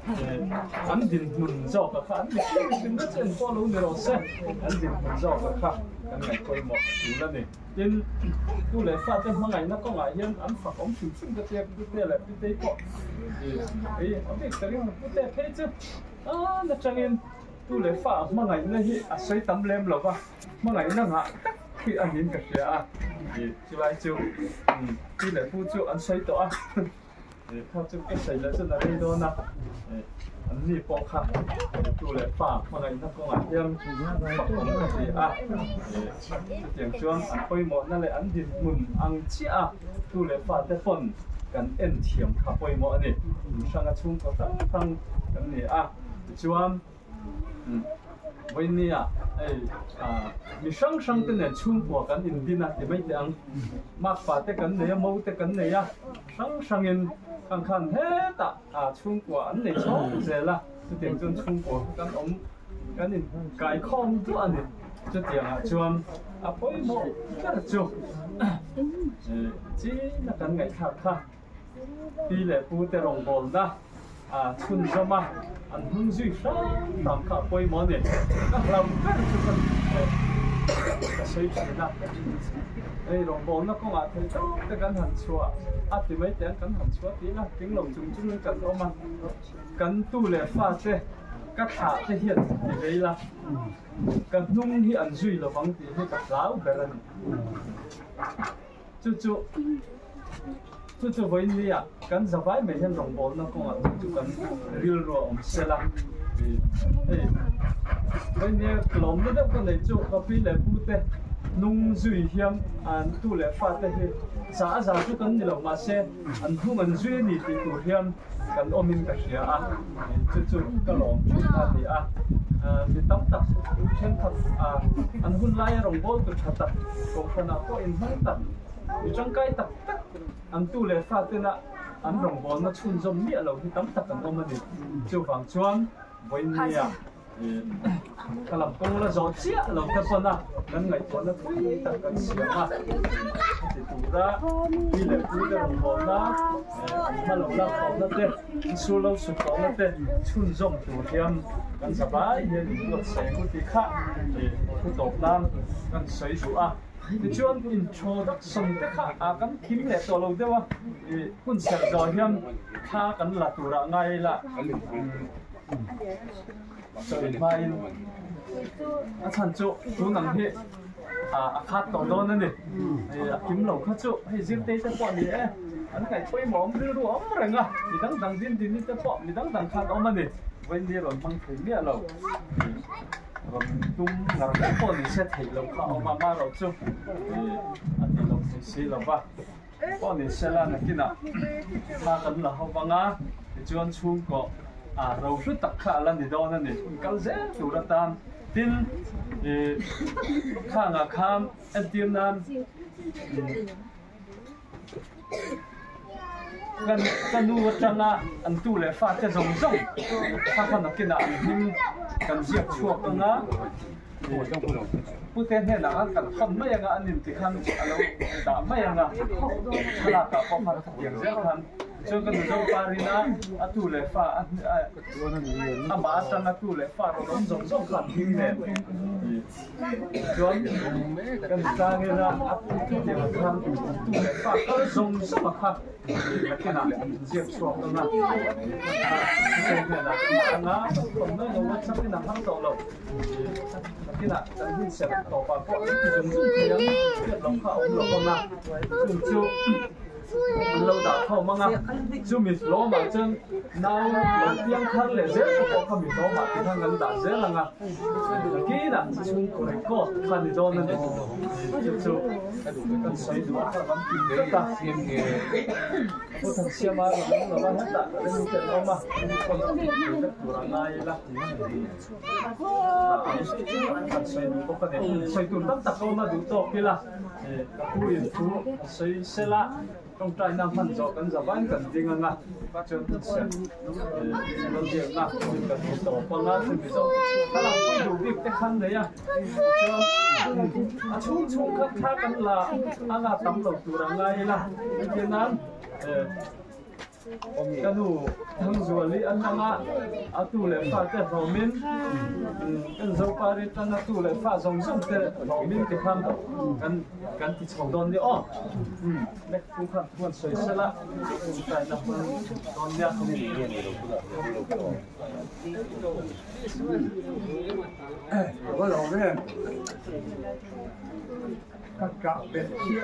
anh din mun zo ka kha din na chen ko lo ni ro se anh din mun zo ka kha kan ngai koi mo tu la ni tin tu le fa te ma ngai na ko ngai hian an fa om chu chu ka te la pi te ko ok tari pu te phe chu na changin tu le fa ma ngai na hi a sai tam lem lo ba ma ngai na nga khi anh hin ka sia chi lai chu tu le pu chu an sai toเขาจะเก็บใส่แล้วจะได้โดนนะอันนี้ปองค่ะดูแลฝากมาไงนักก็งานเยี่ยมฝากของกันดีเสียงชวนอันไปหมดนั่นแหละอันดินมุนอังเชียดูแลฝากแต่ฝนกันเอ็นเทียมขับไปหมดนี่ช่างกระชุ่มก็ตั้งกันนี่ชวนวันนี้มีช่างตัวเนี่ยชุ่มหัวกันอินดินะที่ไม่ได้อังมากฝากแต่กันเนี่ยมูแต่กันเนี่ยช่างอิน看嘿哒中国安尼错这啦，这点种中国跟我们跟你改抗都安尼，这点就可以冇个做，只那跟爱看，比来不得龙波啦，春什么，安风水上当卡可以冇呢，那老个就跟水平啦。龙波那讲得緊很錯點咪點緊很錯啲啦，景龍仲緊我嘛，緊都嚟發啫，吉下啲人嚟俾啦，緊弄啲人水落房地啲吉老俾人，就為你緊就快未聽龍波那講就緊real咯，唔識啦，為你龍嗰啲個嚟做個比嚟不得。nung zui hiam an tu le fa te hi sa chu kan ni lo ma se an hung an zui ni ti tu hiam kan omin ka hria chu ka long ni mi tam tak chen khat an hun lai rong bol tu thata ko khana ko in hung tak mi chang kai tak an tu le fa te na an rong bol na chun zom mi lo hi tam tak kan om ni chu wang chuan boin ni cái làm công là gió chia lâu tập phần nên ngày tuần nó thấy tập cái gì thì tụi ra đi lại tụi ra đồng hồ đó mà lâu lâu còn nó thế số lâu số còn nó thế chun rong tụi emกันสบายเย็นรถแสงกุฏิข้ากุตกน้ำกันสวยสุดที่ชวนอินโทรดักส่งแต่ข้ากันคิมแหละตัวเราเดียวคุณเสกจอยยังข้ากันละตัวละไงละสวยมากอาจารย์จุดูหนังที่คัดต่อโดนนั่นดิคิมเหล่าคัดจุให้จิ้มเตะจะปอดนี่อันไก่ไปหมอมดูรู้อะไรเงี้ยมีตั้งดังจิ้มดินนี่จะปอดมีตั้งดังคัดออกมาดิวันนี้เราบังคับเนี่ยเราตุ้มเราไม่ปอดนี่เสร็จเราเข้ามาเราจุอันนี้เราสิเราบ้าปอดนี่เสร็จแล้วนะกินถ้ากันเราเขาบังจวนชุ่มก็เราชุดตักข้าลันดีดอนนั่นนี่กัลเซ่ตัวละตามทินข้างข้ามเอ็นทีมนั้นกันดูจังอันตู้เลยฟาดจะส่งถ้าคนนักกินอันนี้กันเสียบชั่วกันนะผู้เต้นเนี่ยนะกันทำไม่ยังอันนี้ที่ขันเราด่าไม่ยังขนาดกับพ่อมาอย่างเสียขันจนกันดูปารินาอัตุเลฟ้าอามาจังอัตุเลฟ้าเราต้องส่งขันทิ้งเนี่ยจนกันสร้างเรื่องอัตุเดียวกันอัตุเลฟ้าก็ส่งสมัครนักกีฬาเสียบชั่วกันนะเสียบเนี่ยนะคนนั้นเราว่าจะเป็นนักhangtต่อเรานักกีฬาจะยิ่งเสียบต่อไปเพราะที่จงที่ยังเรียบร้อยเขาเราก็นะจู่lâu đã thâu mang chú mình lo mà chân nào lần tiếng khăn lệ dễ có không mình lo mà thì thằng ngân đã dễ là ngà kỹ là chúng có thể có khăn thì do nên chú cần xây đủ các văn kim đấy ta có thằng xe mà nó là hết đã lên một trận lo mà còn rất là ngay là xây đủ có thể xây đủ tất cả mà đủ to kia là khu yên phú xây xe lạ trong trai nam phần rõ cần giả bán cần gì ngang ngặt các trường sẽ lần việc ngặt cần tổ con ngặt thì rõ ta làm không đủ việc cái khăn đấy chung các khác cần là ăn là tắm lẩu tủ đằng ngay là thiên nan cái đủ thằng ruột đi ăn năng á tụ lại pha cái rau min cái rau parit nó tụ lại pha rong rong cái rau min cái tham đó kan thì chồng đòn đi ó này cũng khăn cũng sôi sôi la cũng phải nằm đòn đi không đi có lòng đấy các cặp biệt chia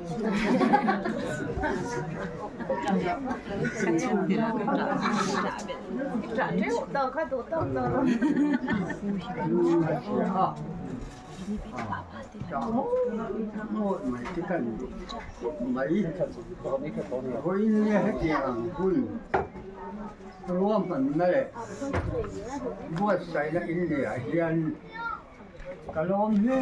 tao khát tao tao một mấy cái cần mấy với nghe hết tiền vui rùm phần này buat saya ini ajian kalau ni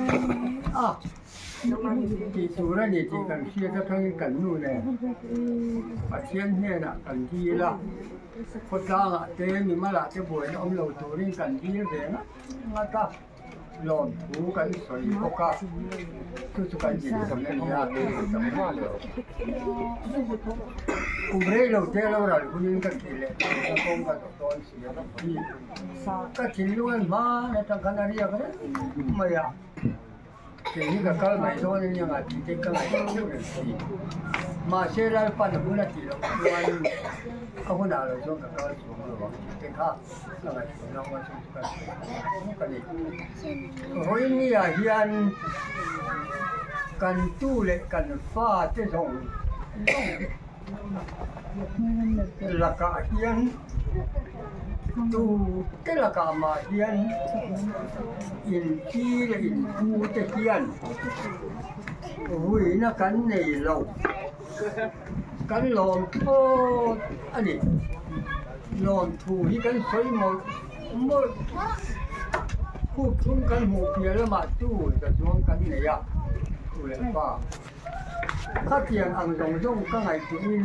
di surah ni di kan siapa yang kan nu ni pasien ni nak kan dia lah kota ngah teh ni malah teh boleh om lau turin kan dia deh ngata lon tu kan soi oka tu suka jadi sebenarnya semua lo umrei lo teh lo ral kuning kan kile kong kan ton siapa ni keciluan mana tak kan dia kan maya jadi kakak mai so ni yang ada di kakak ni masih lalu pada bulan kilo tuan aku nak lalu so kakak semua kakak kakak nak masuk suka kan oh ini ya hian kan tu le kan fa te song laka hian tu cái là cả mà hiền in chi là in u te hiền vui nó cắn này lâu cắn lòn ô anh đi lòn thù hi cắn xoay một khu chung cắn một phía là mà tu cái xuống cắn này à tu lại pha các tiền ăn rong các ngày tụi in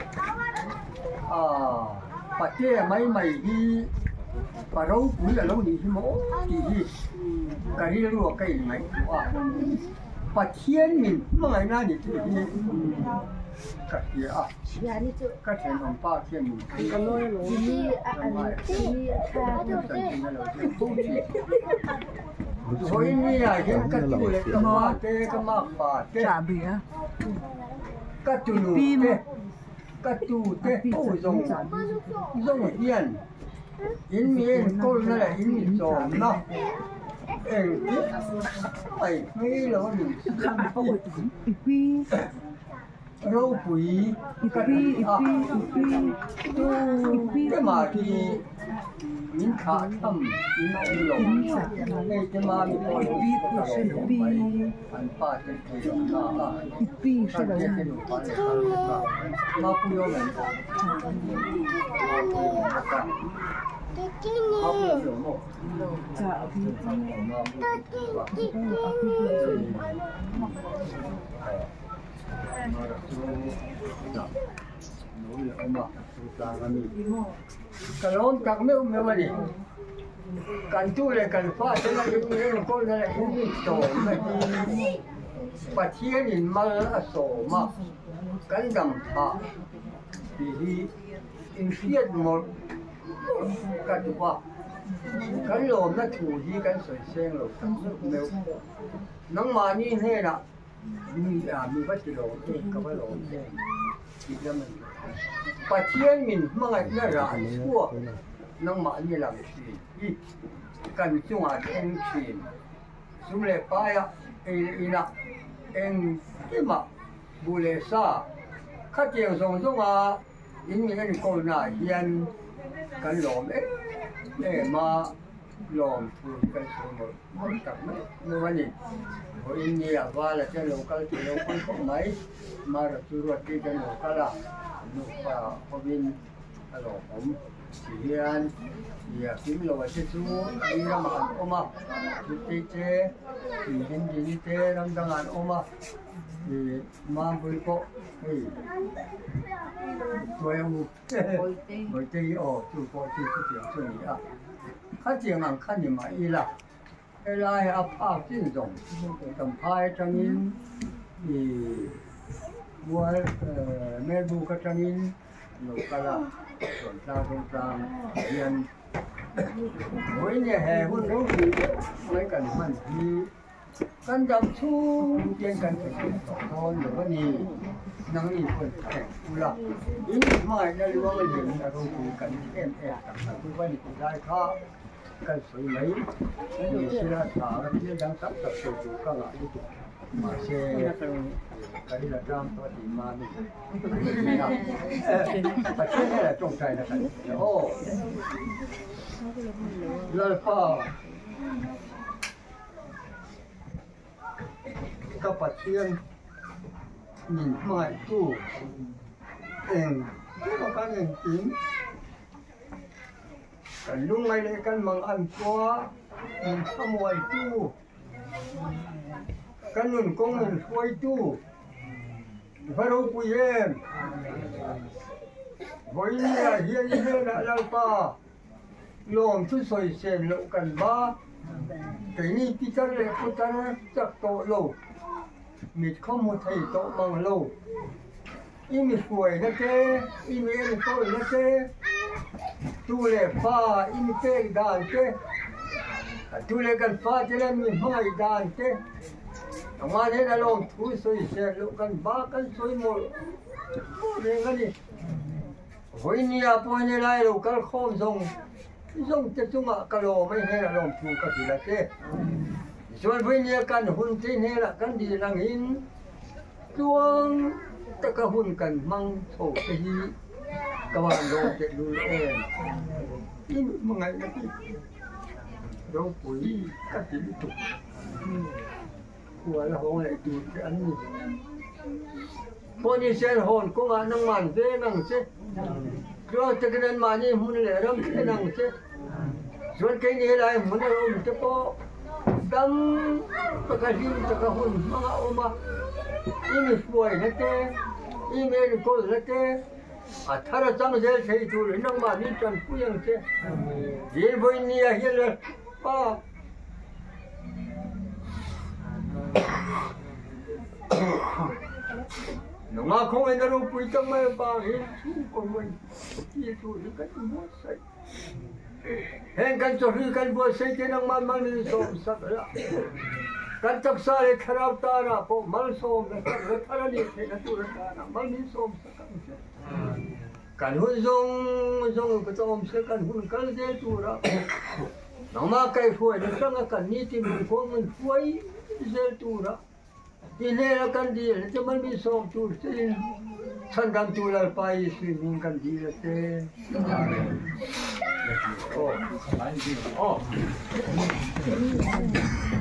bà chế mấy mày đi bà rau củi là lâu đi mổ thì cái đi lúa cây này bà thiên mình mà ngày nay thì cái gì cái chuyện ông ba thiên mình cái lối rồi ni à hiện cái tu lệ cái mà bà chế cái tu lệ cái tu tê ô rong hiền in miền cô nó là in miền tròn nó em mày mấy lỗ đi rau quỷ cái mà thì những khả thâm những ông lồng đây cái mà mình coi anh ba trên kia cái cái mà cũng yêu mình kalau tak mau memang ni kan tu le kan fa thế là những con này cũng tổ này pasien in mal aso ma kan dam ha thì in fiat một cáitua kan lo na thu hi kan soi seng lo meu nang ma ni he na mi bắt lo ke ka ba lo thì là mình pasien min mga na ra suo nang ma ni lang si kan chunga en chin sumle pa ya ina en kima bule sa kha tiang song song a in mi ni ko na hian kan lom ma lom thu kan so mo tak no wani o in ni a wala cha local ti local ko mai mara suruat ti kan local a no pa hobin alo om hian ya kim lo wa chu ai ra ma oma ti che hin din te ram dangan oma thì mang với cô thì tôi em với tây ở chủ cô thì có tiền cho你啊看见俺看你满意了后来啊怕这种等拍张音你我没录个张音 nụ cả là chuẩn trang hiền với nhà hè hôn đấu gì mấy cần mình thì cần đập thu trên cần phải thôi rồi có gì năng lực phần thành là ý mai đây luôn là những cái công cụ cần em tặng tôi với những cái khác cần xử lý thì sẽ là thả cái đang sắp tập sự các loại mà sẽ cái là trong tôi thì mà và thế này là trong trái là cái ô lời phật các bậc tiên nhìn mãi tu em có các nhân tính cần lúc này đây cần mang ăn quá mình không muốn tu cần mình công mình xuôi tu phải đâu quý em với nhà hiền hiền đã làm pa lòng thứ soi sen lộ cần ba cái này kita le putar chắc tổ lâu mình không một thầy tổ bằng lâu im xuôi nó thế im em tôi nó thế tu le pa im pe đàn thế tu le cần pa thế nên mình hai đàn thế mà thế là lòng thứ soi sen lộ cần ba cần soi một nên cái gì với nhà point này lộ cần không dùng cái chung mà cái lò mấy hay là lòng chủ cái gì là thế rồi với nhà cần hun tin hay là cần gì là in chuông tất cả hun cần mang thổ cái gì các bạn đồ chạy đuôi em in một ngày là cái đâu quý các gì tục của là hôm nay tụi cái ăn gì poni sen hồn cũng ăn năng mặn thế năng thế rồi cái này mà như muốn lấy làm thế năng thế rồi cái này lại muốn làm cái po đâm cái gì cái hồn mà oma ini xuôi nó thế ini cô nó thế à thà rằng dễ thấy tụi năng mà đi chân phu yang thế dễ với nia hiện là pa nó mà không ai đâu quý trong mấy bà hết của mình thì tụi cái mua xây hẹn cái chỗ đi cái mua xây cái năng mang đi sống sạch là cái chắc sao để khảo ta là có mal sống cái thà là đi cái tụi nó mang đi sống sạch cái hôn dùng cái tôm sẽ cái hôn cái gì tụi nó mà cái phơi nó sang cái ní thì mình có mình phơi gì tụi đó thì này là cái gì là cho mình đi sống tụi thì thân đam tụi là phải suy nghĩ cái gì là thế oh